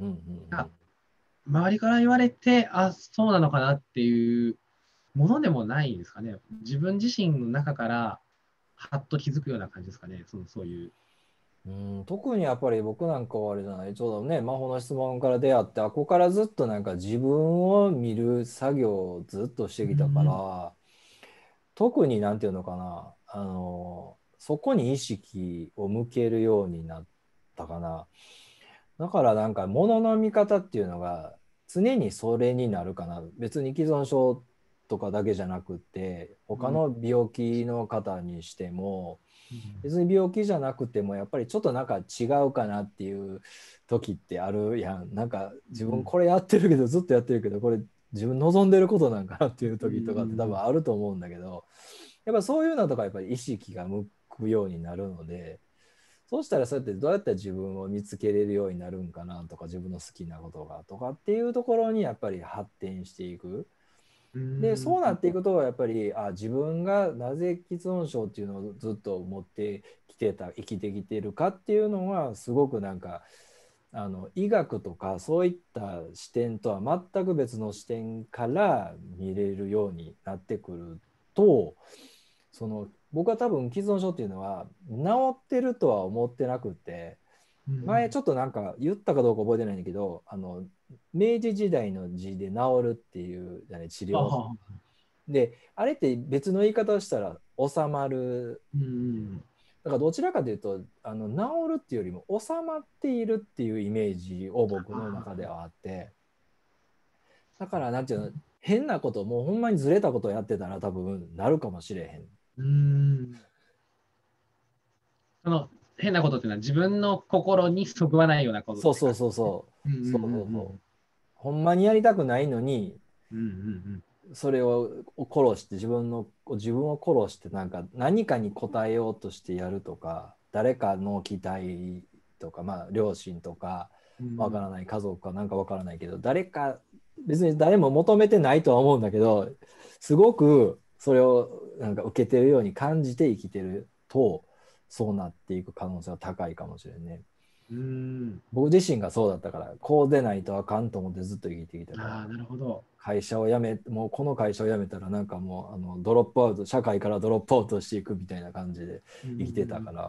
周りから言われて、そうなのかなっていうものでもないですかね。自分自身の中から、はっと気づくような感じですかね。そういう。 うん、特にやっぱり僕なんかはあれじゃない、ちょうどね、魔法の質問から出会って、あここからずっとなんか自分を見る作業をずっとしてきたかうんら、特になんていうのかな、そこに意識を向けるようになったかな。だからなんか物の見方っていうのが常にそれになるかな。別に依存症とかだけじゃなくて、他うんの病気の方にしても、 うん別に病気じゃなくてもやっぱりちょっとなんか違うかなっていう時ってあるやん。なんか自分これやってるけどずっとやってるけどこれ自分望んでることなんかなっていう時とかって多分あると思うんだけど、やっぱそういうのとかやっぱり意識が向くようになるので、そうしたらそうやってどうやって自分を見つけれるようになるんかなとか、自分の好きなことがとかっていうところにやっぱり発展していく。で、そうなっていくと、やっぱり自分がなぜ喫音症っていうのをずっと持ってきてた、生きてきてるかっていうのは、すごくなんか、医学とかそういった視点とは全く別の視点から見れるようになってくると、僕は多分既存症っていうのは治ってるとは思ってなくて、前ちょっとなんか言ったかどうか覚えてないんだけど、明治時代の字で治るっていうじゃない治療法で、あれって別の言い方をしたら収まる。だからどちらかというと治るっていうよりも収まっているっていうイメージを僕の中ではあって、だからなんていうの、変なこともうほんまにずれたことをやってたら多分なるかもしれへん。 その変なことっていうのは自分の心にそぐわないようなことって感そうそうそうそう。 じ。 そうそうそう。ほんまにやりたくないのに、それを殺して自分を殺してなんか何かに応えようとしてやるとか、誰かの期待とか、まあ両親とかわからない家族かなんかわからないけど、誰か別に誰も求めてないとは思うんだけど、すごくそれをなんか受けてるように感じて生きてると、そうなっていく可能性は高いかもしれないね。僕自身がそうだったから、こうでないとあかんと思ってずっと生きてきたから、 ああ、なるほど。 会社を辞め、もうこの会社を辞めたらなんかもうドロップアウト、社会からドロップアウトしていくみたいな感じで生きてたから、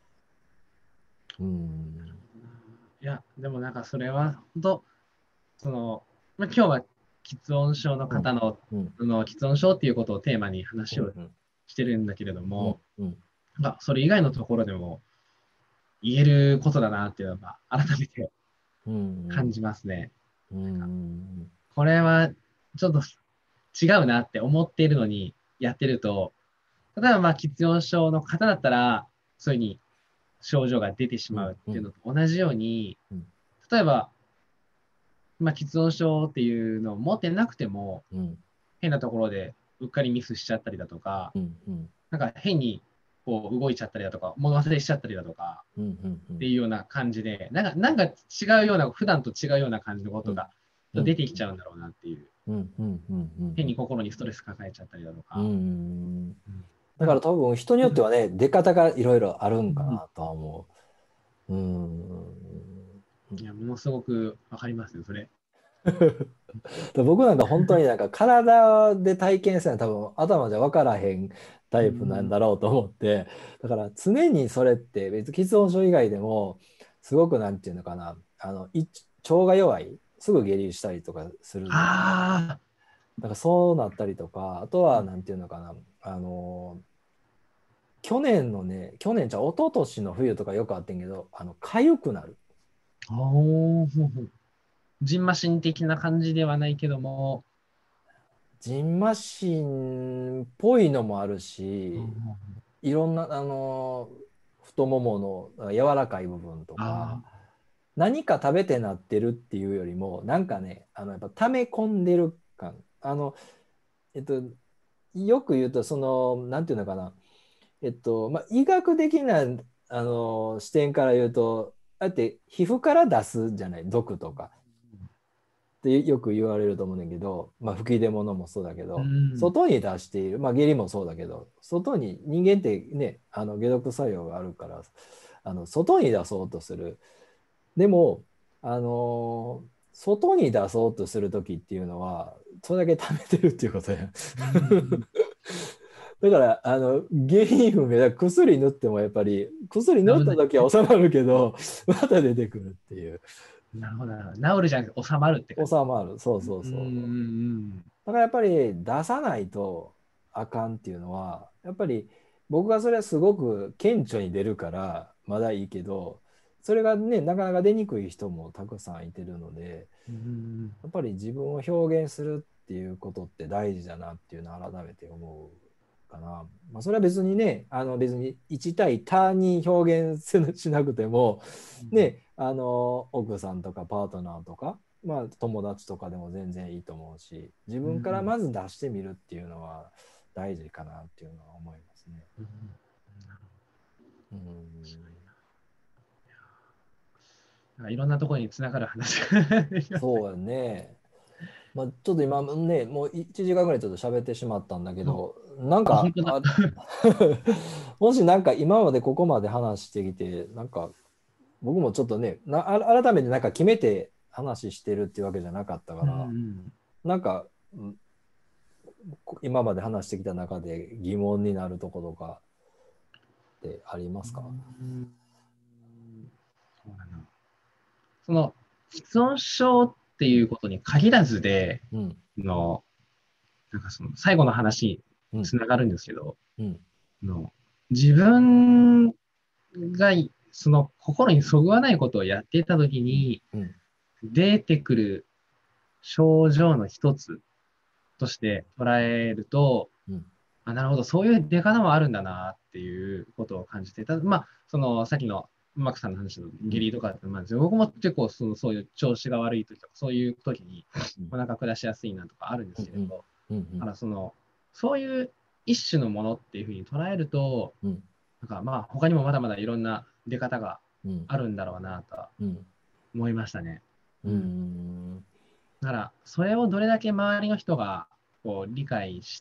いや、でもなんかそれは、本当今日は喫音症の方の、喫音症っていうことをテーマに話をしてるんだけれども、それ以外のところでも言えることだなっていうのが改めて感じますね。これはちょっと違うなって思っているのにやってると、例えば喫音症の方だったら、そういうふうに症状が出てしまうっていうのと同じように、例えば、喫音症っていうのを持ってなくても、変なところでうっかりミスしちゃったりだとか、なんか変にこう動いちゃったりだとか、物忘れしちゃったりだとか、っていうような感じで、なんか違うような、普段と違うような感じのことが出てきちゃうんだろうなっていう。変に心にストレス抱えちゃったりだとか。 だから多分人によってはね、出方がいろいろあるんかなとは思う。 いや、ものすごくわかりますよ、それ。 僕なんか本当になんか体で体験したら多分頭じゃ分からへんタイプなんだろうと思って、だから常にそれって別に喫音症以外でもすごくなんていうのかな、腸が弱い、すぐ下痢したりとかするの。 ああ。 だからそうなったりとか、あとはなんていうのかな、去年のね、去年じゃ一昨年の冬とかよくあってんけど、痒くなる。 おお、ジンマシン的な感じではないけども、 ジンマシンっぽいのもあるし、いろんな、太ももの柔らかい部分とか、何か食べてなってるっていうよりも、なんかね、やっぱ溜め込んでる感。えっと、よく言うと、なんていうのかな、医学的な、視点から言うと、だって皮膚から出すじゃない、毒とか。ってよく言われると思うんだけど、吹き出物もそうだけど、外に出している、下痢もそうだけど、外に人間ってね、解毒作用があるから、外に出そうとする。でも、外に出そうとする時っていうのは、それだけ溜めてるっていうことや。 だから原因不明だ、薬塗ってもやっぱり薬塗った時は収まるけどまた出てくるっていう。 なるほど。治るじゃなくて収まるって感じ。 収まる。そうそううんうそう。 んだからやっぱり出さないとあかんっていうのは、やっぱり僕がそれはすごく顕著に出るからまだいいけど、それがね、なかなか出にくい人もたくさんいてるので、 うん。 やっぱり自分を表現するっていうことって大事だなっていうのを改めて思うかな。まあ、それは別にね、別に1対他に表現しなくても、ね、奥さんとかパートナーとか、まあ、友達とかでも全然いいと思うし、自分からまず出してみるっていうのは大事かなっていうのは思いますね。 うんうん、 なんかいろんなところにつながる話ができますね。 そうやね。まあ、ちょっと今ね、もう1時間ぐらいちょっと喋ってしまったんだけど、なん本当だ。 かもしなんか今までここまで話してきて、なんか僕もちょっとね、改めてなんか決めて話してるっていうわけじゃなかったかうんうら、 ん。 なんか今まで話してきた中で疑問になるところとかってありますか？ そうだな。その、喫音症っていうことに限らずで、 うんの、なんかその、最後の話にうんつながるんですけど、 うん自分がその心にそぐわないことをやっていたときにうん出てくる症状の一つとして捉えると、 うんあ、なるほど、そういう出方もあるんだなっていうことを感じて、まあ、その、さっきのマックさんの話の下痢とかって、まあ、僕も結構そういう調子が悪い時とか、そういう時にお腹下しやすいなとかあるんでうんうんすけれど、 うんだからそういう一種のものっていうふうに捉えると、 うんなんかまあ、他にもまだまだいろんな出方がうんあるんだろうなとはうん思いましたね。 ううん。 んだから、それをどれだけ周りの人がこう理解して、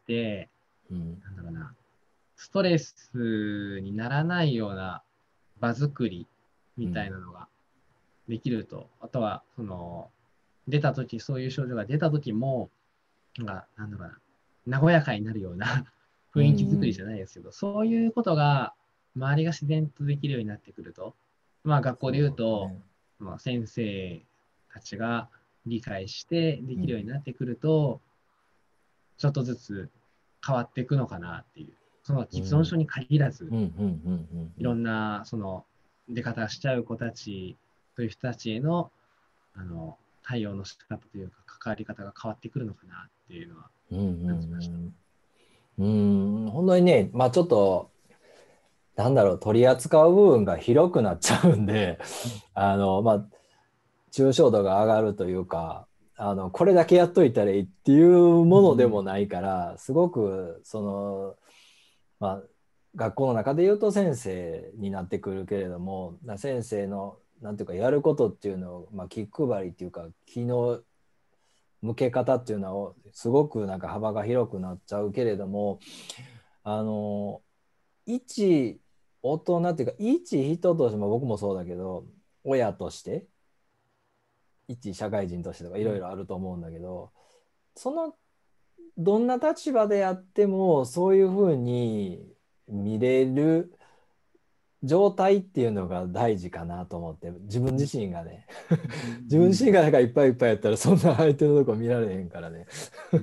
うんなんだろうな、ストレスにならないような場作りみたいなのができると、あとは、出たとき、そういう症状が出たときも、なんだろうな、和やかになるような雰囲気作りじゃないですけど、そういうことが、周りが自然とできるようになってくると、まあ学校で言うと、 そうね。 まあ、先生たちが理解してできるようにうんなってくると、ちょっとずつ変わっていくのかなっていう、そのうん既音症に限らず、 うんうんいろんな出方しちゃう子たちという人たちへの対応の仕方というか、関わり方が変わってくるのかなっていうのはうんうん感じました。 本当にね、まあちょっと、なんだろう、取り扱う部分が広くなっちゃうんで、まあ、抽象度が上がるというか、これだけやっといたらいいっていうものでもないから、すごく、まあ、学校の中で言うと先生になってくるけれども、先生の、なんていうか、やることっていうのを、まあ、気配りっていうか、気の向け方っていうのを、すごくなんか幅が広くなっちゃうけれども、あの、一大人っていうか、一人としても僕もそうだけど、親として、一社会人としてとかいろいろあると思うんだけど、そのどんな立場であってもそういうふうに見れる状態っていうのが大事かなと思って、自分自身がね、自分自身がなんかいっぱいいっぱいやったらそんな相手のとこ見られへんからね。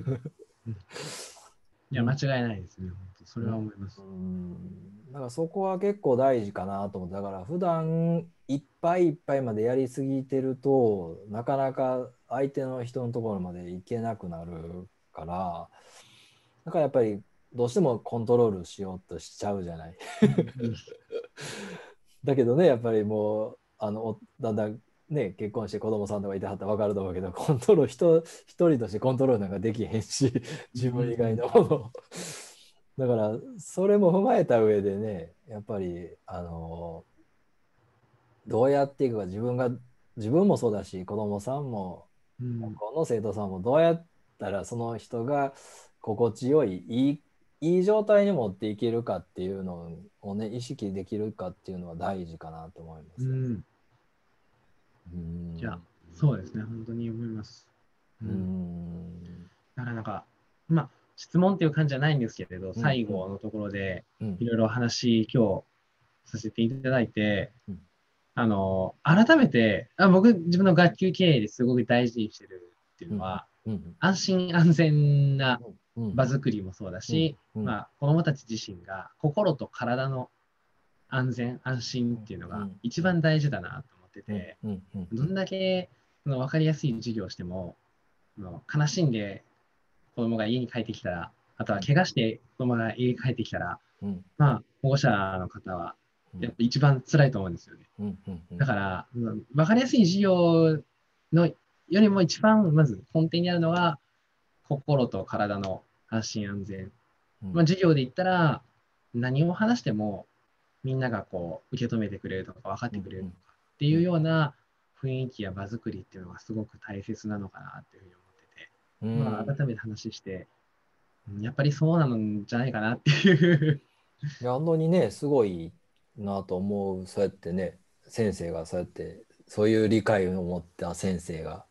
いや、間違いないですね。本当それは思います。 だからそこは結構大事かなと思って、だから普段いっぱいいっぱいまでやりすぎてるとなかなか相手の人のところまで行けなくなるから、だからやっぱりどうしてもコントロールしようとしちゃうじゃない。だけどね、やっぱりもうだんだんね、結婚して子供さんとかいてはったら分かると思うけど、コントロール一人としてコントロールなんかできへんし、自分以外のもの。だからそれも踏まえた上でね、やっぱりどうやっていくか、自分もそうだし、子供さんも学校の生徒さんもどうやったらその人が心地よい、いい状態に持っていけるかっていうのをね、意識できるかっていうのは大事かなと思いますよね。 じゃあ、そうですね。本当に思います。 うん。 だからまあ、 質問っていう感じじゃないんですけれど、 うん最後のところでうんいろいろお話今日させていただいて、 うん改めて、僕自分の学級経営ですごく大事にしてるっていううんのは、 うん安心安全なうん場作りもそうだし、 うん子供たち自身が心と体の安全、安心っていうのが一番大事だなと思ってて、 うんうんどんだけ分かりやすい授業をしても、悲しんで子供が家に帰ってきたら、あとは怪我して子供が家に帰ってきたら、 うん保護者の方はうんやっぱ一番辛いと思うんですよね。 うんうんだから、分かりやすい授業のよりも一番まず根底にあるのは、心と体の安心安全。授業で言ったら、何を話してもみんなが受け止めてくれるとか分かってくれるとかっていうような雰囲気や場作りっていうのがすごく大切なのかなっていうふうに思ってて、改めて話して、やっぱりそうなんじゃないかなっていういや、本当にね、すごいなと思う。そうやってね、先生がそうやって、そういう理解を持った先生が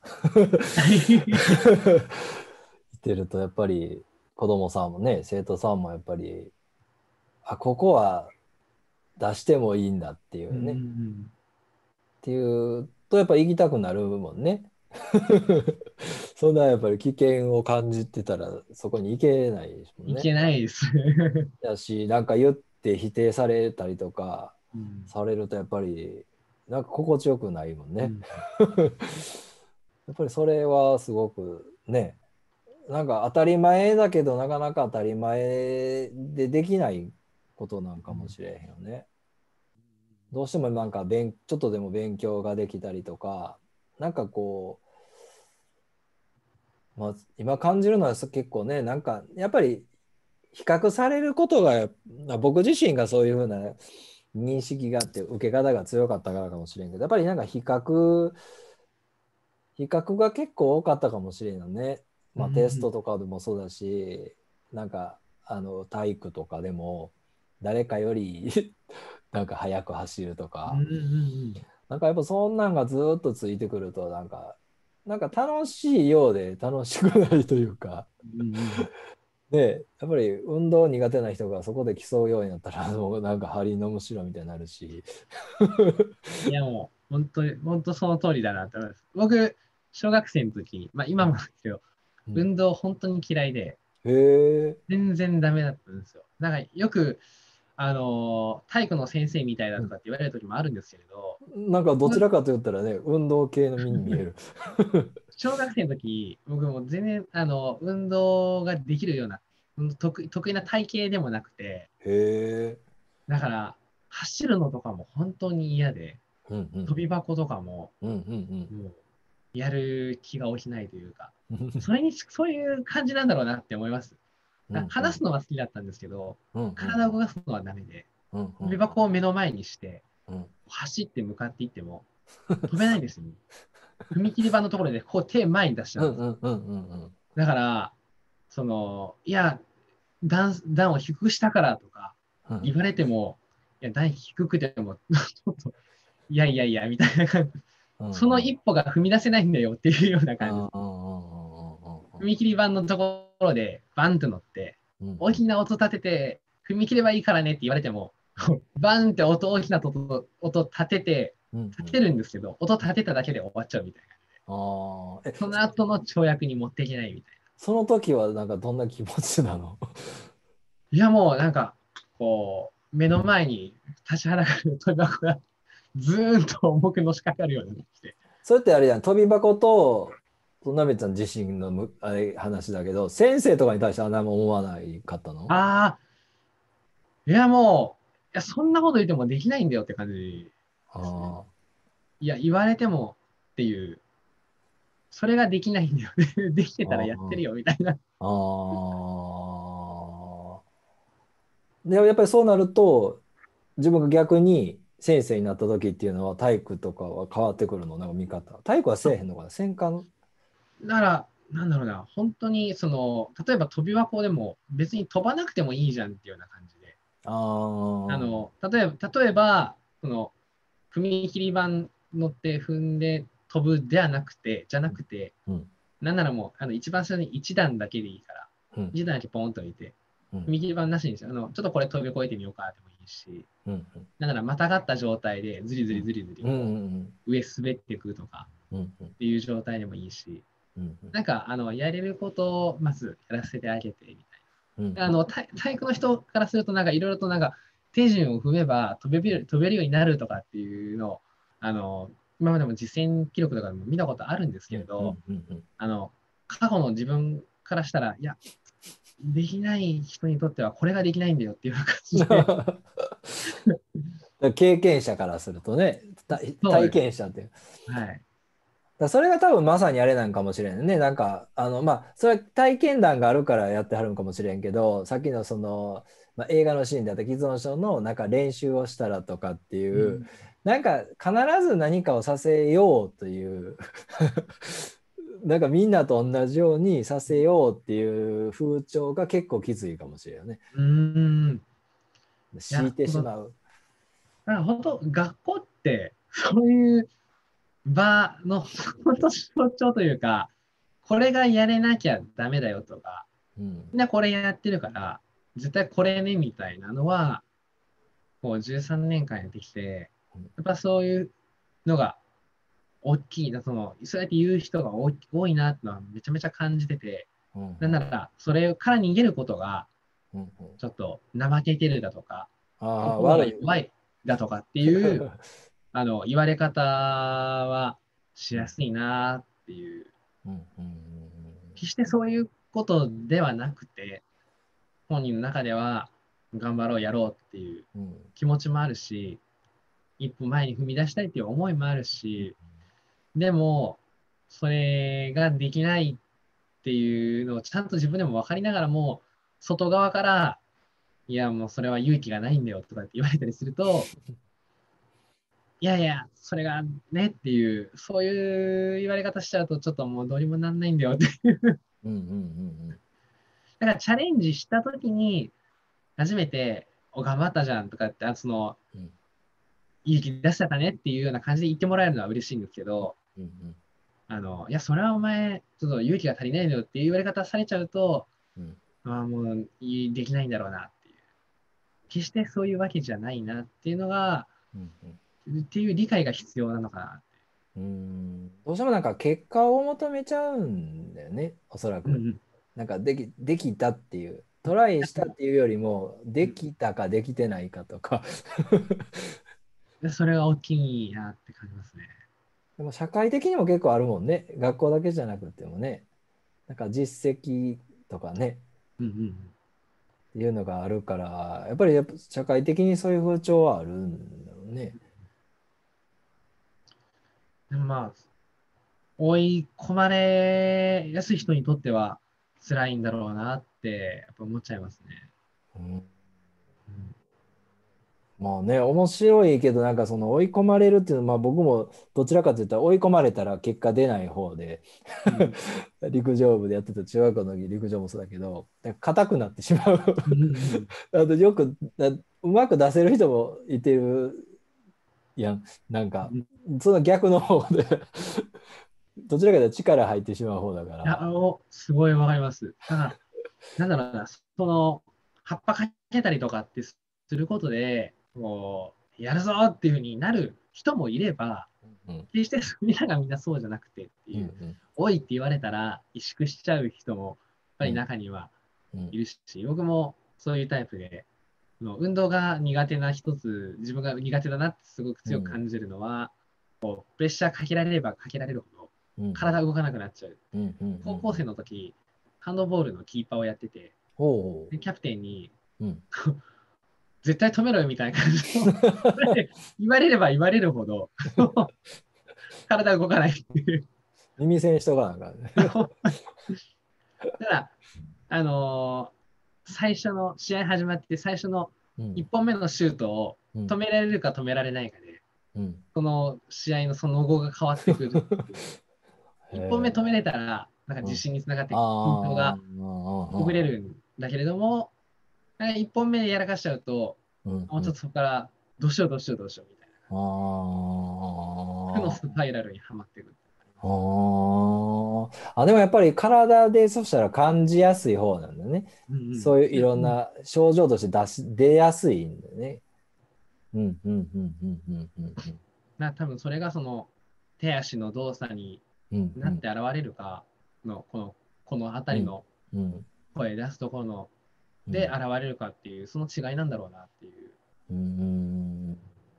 いてると、やっぱり子供さんもね、生徒さんもやっぱり、あ、ここは出してもいいんだっていうんうんううね。っん。 ていうと、やっぱり行きたくなるもんね。そんなやっぱり危険を感じてたら、そこに行けないですもんいね。 けないですだし、なんか言って否定されたりとかうん。 されると、やっぱり、なんか心地よくないもんね。 うん。 やっぱりそれはすごくね、なんか当たり前だけど、なかなか当たり前でできないことなんかもしれへんよね。どうしてもなんかちょっとでも勉強ができたりとか、なんかこう、まあ、今感じるのは結構ね、なんかやっぱり比較されることが、僕自身がそういうふうな認識があって受け方が強かったからかもしれんけど、やっぱりなんか比較が結構多かったかもしれんよね。 うんうまあ、テストんとかでもそうだし、なんか体育とかでも誰かよりなんか速く走るとか、 うんうんなんかやっぱそんなんがずっとついてくるとなんか楽しいようで楽しくないというか、 うんうんでやっぱり運動苦手な人がそこで競うようになったらもうなんか針のむしろみたいになるし。 いやもう、本当その通りだなと思います。僕、小学生の時、今もですけど、 うん、 運動本当に嫌いで、 へえ。 全然ダメだったんですよ。なんかよく、体育の先生みたいだうん、 とかって言われる時もあるんですけれど、 なんかどちらかと言ったらね、運動系の身に見える。 小学生の時、僕も全然、運動ができるような、得意な体型でもなくて、 へえ。 だから、走るのとかも本当に嫌で、 うんうん飛び箱とかも、 うんうんもう、やる気が起きないというか、 うんそういう感じなんだろうなって思います。 うんうん話すのは好きだったんですけど、 うんうん体を動かすのはダメで、 うんうん飛び箱を目の前にして、 うん走って向かっていっても、飛べないんですよね。踏切板のところでこう手前に出しちゃううんです。 んうんうんうんだから、いや、段を低くしたからとかうん言われても、いや、段低くても、ちょっと、いやいやいや、みたいな感じ。そのうんうん一歩が踏み出せないんだよっていうような感じ。踏切板のところでバンと乗って、大きな音立てて、踏み切ればいいからねって言われても、バンって大きな音立てて、立てるんですけど、音立てただけで終わっちゃうみたいな。 ああ、 その後の跳躍に持っていけないみたいな。 その時はなんかどんな気持ちなの？ いやもうなんか、目の前に立ちはだかる飛び箱がずーんと重くのしかかるようになってきて。 それってあれじゃん、飛び箱と、なべちゃん自身のあれ話だけど、先生とかに対しては何も思わないかったの？ ああ、いやもう、いやそんなこと言ってもできないんだよって感じですね。 あいや、言われてもっていう、それができないんだよね。できてたらやってるあよみたいな。 ああ。で、やっぱりそうなると、自分が逆に先生になった時っていうのは体育とかは変わってくるの？なんか見方。体育はせえへんのかな？専科。 だから、なんだろうな、本当に例えば飛び箱でも別に飛ばなくてもいいじゃんっていうような感じで。 ああ。 例えば、踏切板乗って踏んで飛ぶじゃなくて、 うん。 なんならもう、一番最初に一段だけでいいから、 右だけポンと置いて、 うん。 右盤なしにして、ちょっとこれ飛び越えてみようかでもいいし、 うん。 だからまたがった状態でずりずうん。 りずりずりうん。うこん。 う上滑っていくとかうん。 っていう状態でもいいし、 うん。 なんかやれることをまずやらせてあげてみたいうん。 な。体育の人からするとなんかいろいろとなんか手順を踏めば飛べるようになるとかっていうのを、あの、今までも実践記録とかでも見たことあるんですうん。 けれど、 うん。 過去の自分からしたら、いや、できない人にとってはこれができないんだよっていう感じで、 経験者からするとね、体そうです。 験者っていう。 はい。 それが多分まさにあれなんかもしれんね。なんか、まあ、それは体験談があるからやってはるんかもしれんけど、さっきのその、まあ、映画のシーンであった既存症のなんか練習をしたらとかっていう、 うん、 なんか必ず何かをさせようというなんかみんなと同じようにさせようっていう風潮が結構きついかもしれんよね。 うーん。い敷いや、 てしまう。 だから本当、学校って、そういう場の本当象徴というか、これがやれなきゃダメだよとか、 うん。 みんなこれやってるから、絶対これねみたいなのは、こう13年間やってきて、やっぱそういうのが大きいな、そうやって言う人が多いなってのはめちゃめちゃ感じてて、 うん。 なんなら、それから逃げることが、 うん。 ちょっと怠けてるだとか、 ああ、 心が悪い。 弱いだとかっていう、言われ方はしやすいなっていう、 うん。うん。 決してそういうことではなくて、本人の中では頑張ろう、やろうっていううん。 気持ちもあるし、一歩前に踏み出したいっていう思いもあるし、でも、それができないっていうのをちゃんと自分でも分かりながらも、外側から、いや、もうそれは勇気がないんだよとかって言われたりすると、いやいや、それがねっていう、そういう言われ方しちゃうと、ちょっともうどうにもなんないんだよっていう。 うん。うん。うん。 だからチャレンジしたときに、初めて、頑張ったじゃんとかって、 うん。 勇気出しちゃったねっていうような感じで言ってもらえるのは嬉しいんですけど、 うん。 いや、それはお前、ちょっと勇気が足りないのよっていう言われ方されちゃうと、 うん。 もうできないんだろうなっていう。決してそういうわけじゃないなっていうのが、 うん。 っていう理解が必要なのかな。 うん。どうしてもなんか結果を求めちゃうんだよね、おそらく。 うんなんかできたっていう、トライしたっていうよりも、でうん。 きたかできてないかとか。 それが大きいなって感じますね。 でも社会的にも結構あるもんね。学校だけじゃなくてもね。なんか実績とかね、 うんうんっていうのがあるから、やっぱ社会的にそういう風潮はあるんだろうね。 うん。でもまあ、追い込まれやすい人にとっては辛いんだろうなってやっぱ思っちゃいますね。 うん。 うんまあね、面白いけど、なんかその追い込まれるっていうのは、まあ僕もどちらかというと追い込まれたら結果出ない方で、 うん陸上部でやってた中学校の時陸上もそうだけど、硬くなってしまう。 うんうんあとよくうまく出せる人もいてるやん。なんか、 うん。いその逆の方でどちらかというと力入ってしまう方だかや、 ら。 すごいわかります。だから、なんだろうな、葉っぱかけたりとかってすることで、やるぞっていうふうになる人もいれば、 うん。 決してみんながみんなそうじゃなくてっていう、 うん。 おいって言われたら萎縮しちゃう人も、やっぱりうん。 中にはうん。 いるし、僕もそういうタイプで、運動が苦手な一つ、自分が苦手だなってすごくうん。 強く感じるのは、プレッシャーかけられればかけられるほど、 うん。 体動かなくなっちゃう。 うん。うん。うん。 高校生の時、ハンドボールのキーパーをやってて、 おう。 でキャプテンに、 うん。 絶対止めろよみたいな感じの言われれば言われるほど体動かないっていう。 耳栓しとかなんかね。 ただ、最初の試合始まって最初のうん。 1本目のシュートをうん。 止められるか止められないかで、 うん。 その試合のその後が変わってくる。 へ 1本目止めれえ。 たら、なんかうん。 自信につながっあて緊張がほぐれあ。 るんだけれども、1本目でやらかしちゃうと、 うん。うん。 もうちょっとそこからどうしようどうしようどうしようみたいなあ負のスあ。 パイラルにはまってくる。 でもやっぱり体でそしたら感じやすい方なんだね。 うんうん。 そういういで、 ろんな症状として出やすいんだよね。うんうんうんうんうんうんうん多分それがその手足の動作にうんうんなって現れるかの、このあたうんりのうん声出すところのでうん現れるかっていう、その違いなんだろうなっていううん。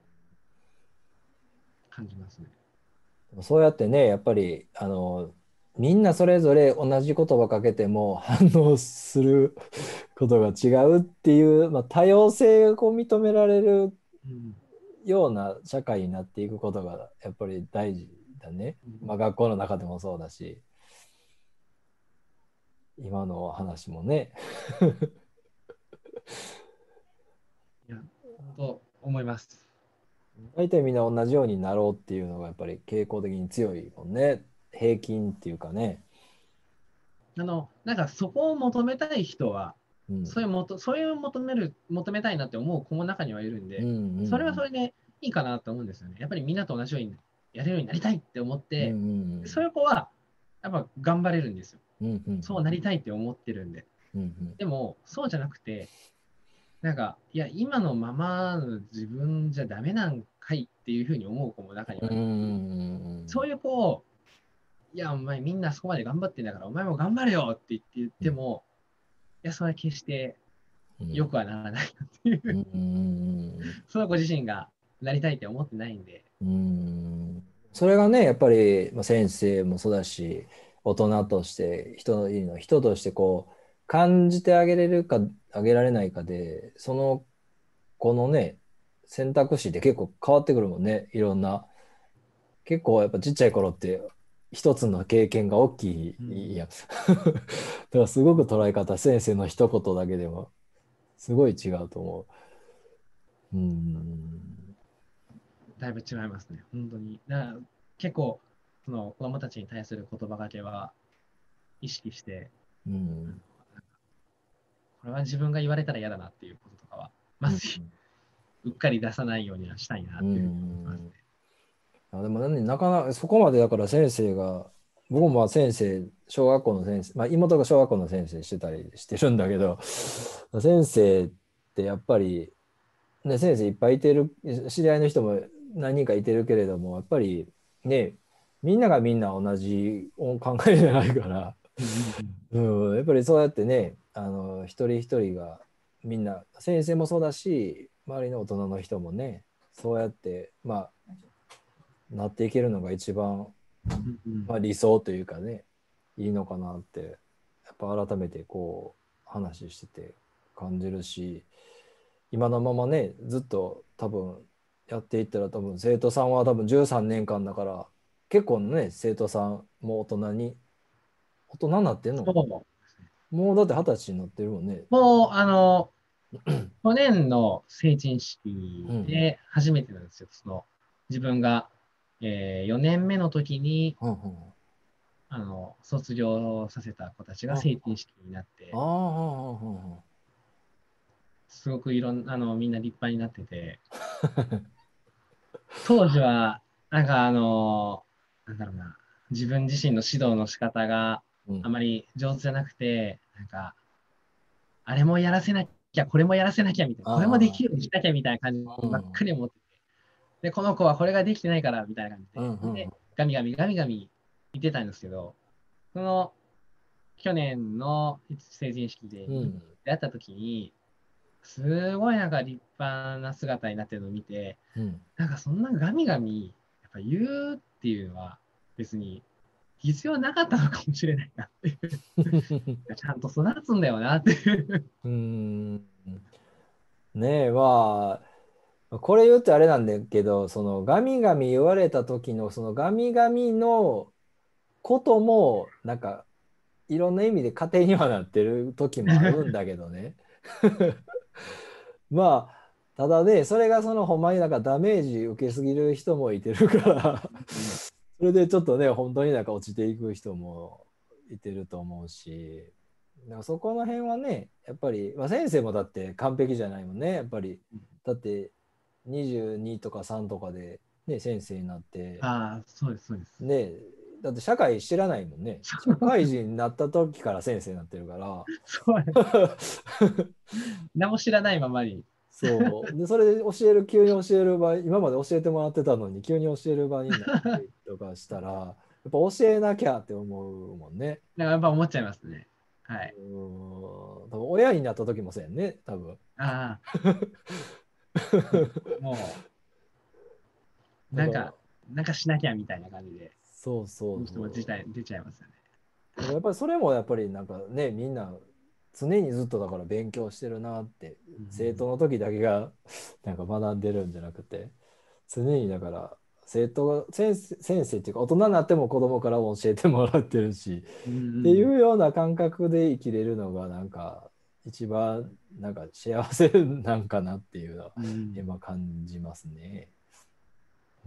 感じますね。 そうやってね、やっぱりみんなそれぞれ同じ言葉かけても反応することが違うっていう、まあ、多様性を認められるうん。 ような社会になっていくことがやっぱり大事だね。 うん。 まあ、学校の中でもそうだし、今の話もね。 いや、本当思います。 大体みんな同じようになろうっていうのがやっぱり傾向的に強いもんね。平均っていうかね。 そこを求めたい人は、 うん。 そういう求めたいなって思う子も中にはいるんで、 うんうそれはそんれでいいかなと思うんですよね。やっぱりみんなと同じようにやれるようになりたいって思っうんうて、そうんいう子は、やっぱ頑張れるんですよ。 うんうんうんそうなりたいって思ってるんで。 うんうんでも、そうじゃなくて、いや、今のままの自分じゃダメなんかいっていうふうに思う子も中にうんうはいて、そうんいう子を、いや、お前みんなそこまで頑張ってんだから、お前も頑張れよって言っても、いや、それは決してうんよくはならないっていう、 うんうんその子自身がなりたいって思ってないんで、 うん。それがね、やっぱりまあ先生もそうだし、大人として人としてこう感じてあげれるかあげられないかで、その子のね、選択肢って結構変わってくるもんね。いろんな。結構やっぱちっちゃい頃って一つの経験が大きうん、 いやん。だからすごく捉え方、先生の一言だけでもすごい違うと思う。うん。 だいぶ違いますね、本当に。結構、その子供たちに対する言葉がけは意識して、 うん。 これは自分が言われたら嫌だなっていうこととかは、まうん。 ずうっかり出さないようにはしたいなうっていうふうに思いますん。 ね。 でもなかなかそこまでだから先生が、僕もまあ先生、小学校の先生、まあ、妹が小学校の先生してたりしてるんだけど、先生ってやっぱり、ね、先生いっぱいいてる、知り合いの人も何人かいてるけれども、やっぱりね、みんながみんな同じ考えじゃないから、 うんうんうん。 やっぱりそうやってね、一人一人がみんな、先生もそうだし、周りの大人の人もね、そうやって、まあ、なっていけるのが一番、 うんうん。 まあ、理想というかね、いいのかなって、やっぱ改めてこう、話してて感じるし、今のままね、ずっと多分やっていったら多分生徒さんは多分13年間だから結構ね、生徒さんも大人になってんのかな。 そうもうだって20歳になってるもんね。 もう、去年の成人式うんうんで初めてなんですよ。自分が、4年目の時に、 うんうん卒業させた子たちがあ成人式になっあて、 あすごくみんな立派になってて、当時は、なんだろうな、自分自身の指導の仕方がうんあまり上手じゃなくて、あれもやらせなきゃ、これもやらせなきゃみたいな、これもできあるようにしなきゃみたいな感あじばっかり思ってて、で、この子はこれができてないからみたいな感じで、 うんうんで、ガミガミガミガミ言ってたんですけど、その去年の成人式でうん出会った時に、すごい立派な姿になってるのを見て、 うんそんなガミガミやっぱ言うっていうのは別に必要なかったのかもしれないなっていう。ちゃんと育つんだよなっていう。 うんねえまあこれ言うとあれなんだけど、そのガミガミ言われた時のそのガミガミのこともなんかいろんな意味で糧にはなってる時もあるんだけどね。まあただね、それがそのほんまになんかダメージ受けすぎる人もいてるからそれでちょっとね本当になんか落ちていく人もいてると思うし、だからそこの辺はねやっぱり、まあ、先生もだって完璧じゃないもんねやっぱり。だって22とか3とかで、ね、先生になってああ、そうです、そうです。 ね、 だって社会知らないもんね。社会人になった時から先生になってるから。 そう。何も知らないままに。 そう。で、それで急に教える場合、今まで教えてもらってたのに、急に教える場になったりとかしたら、やっぱ教えなきゃって思うもんね。 なんかやっぱ思っちゃいますね。はい。 多分親になった時もそうやんね、多分。 ああ、もう、 だから、 なんかしなきゃみたいな感じで、 そうそうどうしてもそ出ちゃいますよね。 う。だからやっぱりそれもやっぱりなんかね、みんな常にずっとだから勉強してるなって、生徒の時だけがなんか学んでるんじゃなくて、常にだから先生っていうか大人になっても子供からも教えてもらってるし、 うんうっていんうような感覚で生きれるのがなんか一番なんか幸せなんかなっていうのはうん。 今感じますね。うん。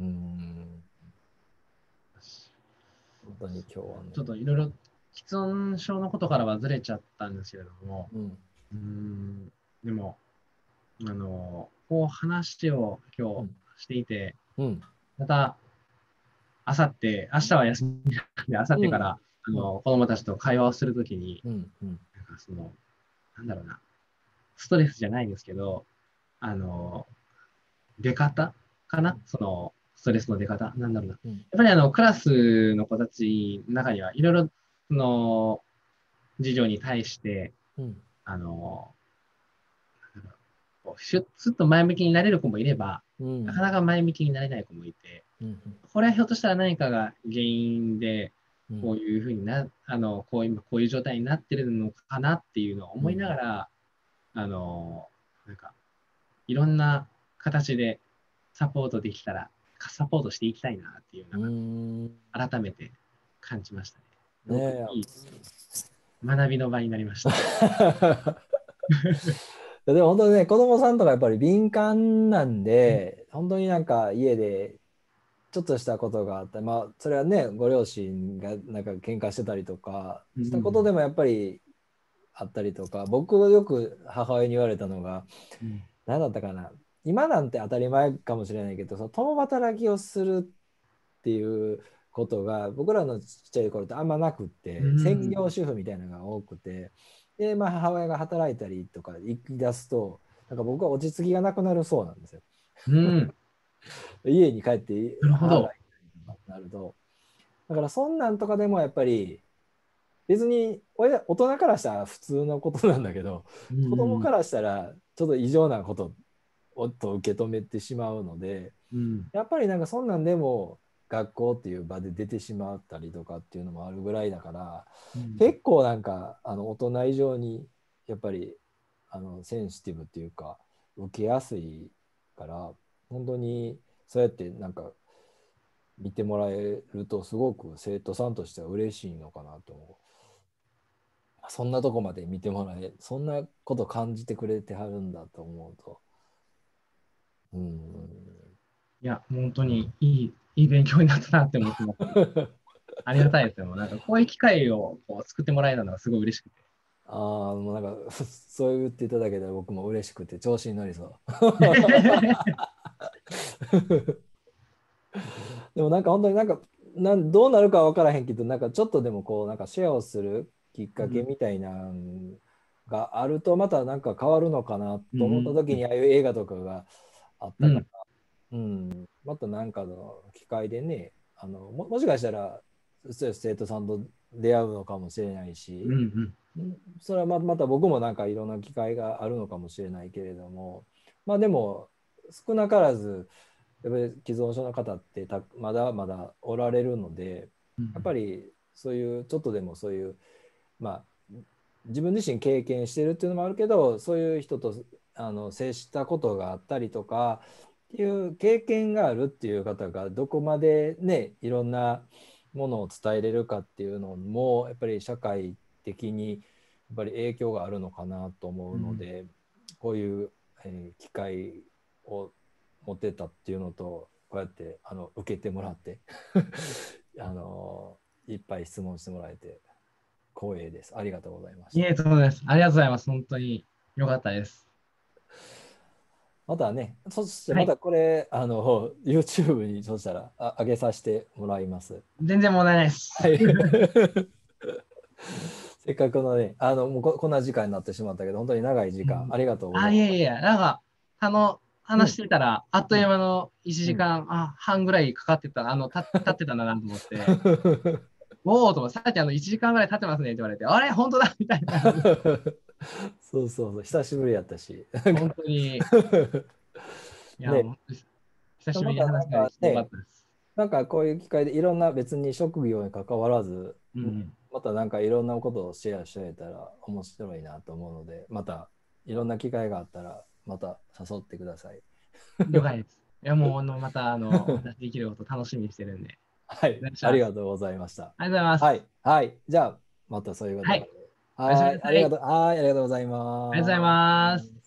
本当に今日はね。 ちょっといろいろ、喫音症のことからはずれちゃったんですけれども、 うん。 でも、こう話を今うん。 日していて、 うん。 また、明日は休みなんで、明後うん。 日から、 うん。 子供たちと会話をするときに、 うん。うん。 なんかなんだろうな、ストレスじゃないですけど、あの、出方かなストレスの出方なんだろうな。 うん。 やっぱりクラスの子たちの中には、いろいろ、その、事情に対して、 うん。 あの、シュッスッと前向きになれる子もいれば、 うん。 なかなか前向きになれない子もいて、 うん。 これはひょっとしたら何かが原因で、 うん。 こういうふうにな、こういう状態になってるのかなっていうのを思いながうん。 ら、なんか、いろんな形でサポートできたら、サポートしていきたいなっていううのん。 が、改めて感じましたね。すねごくいいえ。 学びの場になりました。 でも本当にね、子供さんとかやっぱり敏感なんで、本当になんか家でちょっとしたことがあったり、まあ、それはね、ご両親がなんか喧嘩してたりとかしたことでもやっぱりあったりとか、僕がよく母親に言われたのが、何だったかな、今なんて当たり前かもしれないけど、その共働きをするっていうことが僕らのちっちゃい頃ってあんまなくって、専業主婦みたいなのが多くて、で、まあ、母親が働いたりとか行き出すと、なんか僕は落ち着きがなくなるそうなんですよ。 うん、 家に帰って母がいなるほど。 たりとかなると。だからそんなんとかでもやっぱり別に大人からしたら普通のことなんだけど、 う子供ん、 からしたらちょっと異常なことと受け止めてしまうので、 うん、 やっぱりなんかそんなんでも学校っていう場で出てしまったりとかっていうのもあるぐらいだから、 うん、 結構なんか大人以上にやっぱりセンシティブっていうか受けやすいから、本当にそうやってなんか見てもらえるとすごく生徒さんとしては嬉しいのかなと思う。そんなとこまで見てもらえ、そんなこと感じてくれてはるんだと思うと、うん。 いや、本当にいい勉強になったなって思ってます。ありがたいですよ。なんかこういう機会をこう作ってもらえたのがすごい嬉しくて。 ああ、もうなんかそう言っていただけたら僕も嬉しくて調子に乗りそう。でもなんか本当になんかどうなるかは分からへんけど、なんかちょっとでもこうなんかシェアをするきっかけみたいなのがあるとまたなんか変わるのかなと思った時にああいう映画とかがあったから、うん、またなんかの機会でね、もしかしたら生徒さんと出会うのかもしれないし、それはまた僕もなんかいろんな機会があるのかもしれないけれども、まあでも少なからずやっぱり既存症の方ってまだまだおられるので、やっぱりそういうちょっとでもそういうまあ自分自身経験してるっていうのもあるけど、そういう人と接したことがあったりとかっていう経験があるっていう方がどこまでねいろんなものを伝えれるかっていうのもやっぱり社会的にやっぱり影響があるのかなと思うので、こういう、機会を持てたっていうのとこうやって受けてもらっていっぱい質問してもらえて光栄です。ありがとうございました。 いえ、とうございます。ありがとうございます。本当に良かったです。 またね、そしてはい。 またこれ、YouTube にそしたら上げさせてもらいます。 全然問題ないです。 はい。せっかくのね、もうこんな時間になってしまったけど、本当に長い時間、 うん。 ありがとうごあ、 ざいます。 いやいやいや、なんか、話しうん、 てたら、あっとうん、 いう間の1 うん。 時間半ぐらいかかってた、経ってたんだなと思って、おおと思って、さっき1時間ぐらい経ってますねって言われて、あれ本当だみたいな。 そうそうそう、久しぶりやったし。なんか本当に、いや、 ね、 本当に久しぶまりにたなん話ができてよかっかね、 たです。 なんかこういう機会でいろんな別に職業に関わらず、ね、 うん。 またなんかいろんなことをシェアしてあげたら面白いなと思うので、またいろんな機会があったらまた誘ってください。 了解です。いや、もう、また、お話できること楽しみにしてるんで、 はい、 お願いしあります。 がとうございました。 ありがとうございます。 はい、はい、じゃあまたそういうこはい。 とで。 おやすみはい、 なさい。ありありがとうございがとうございまます。 す。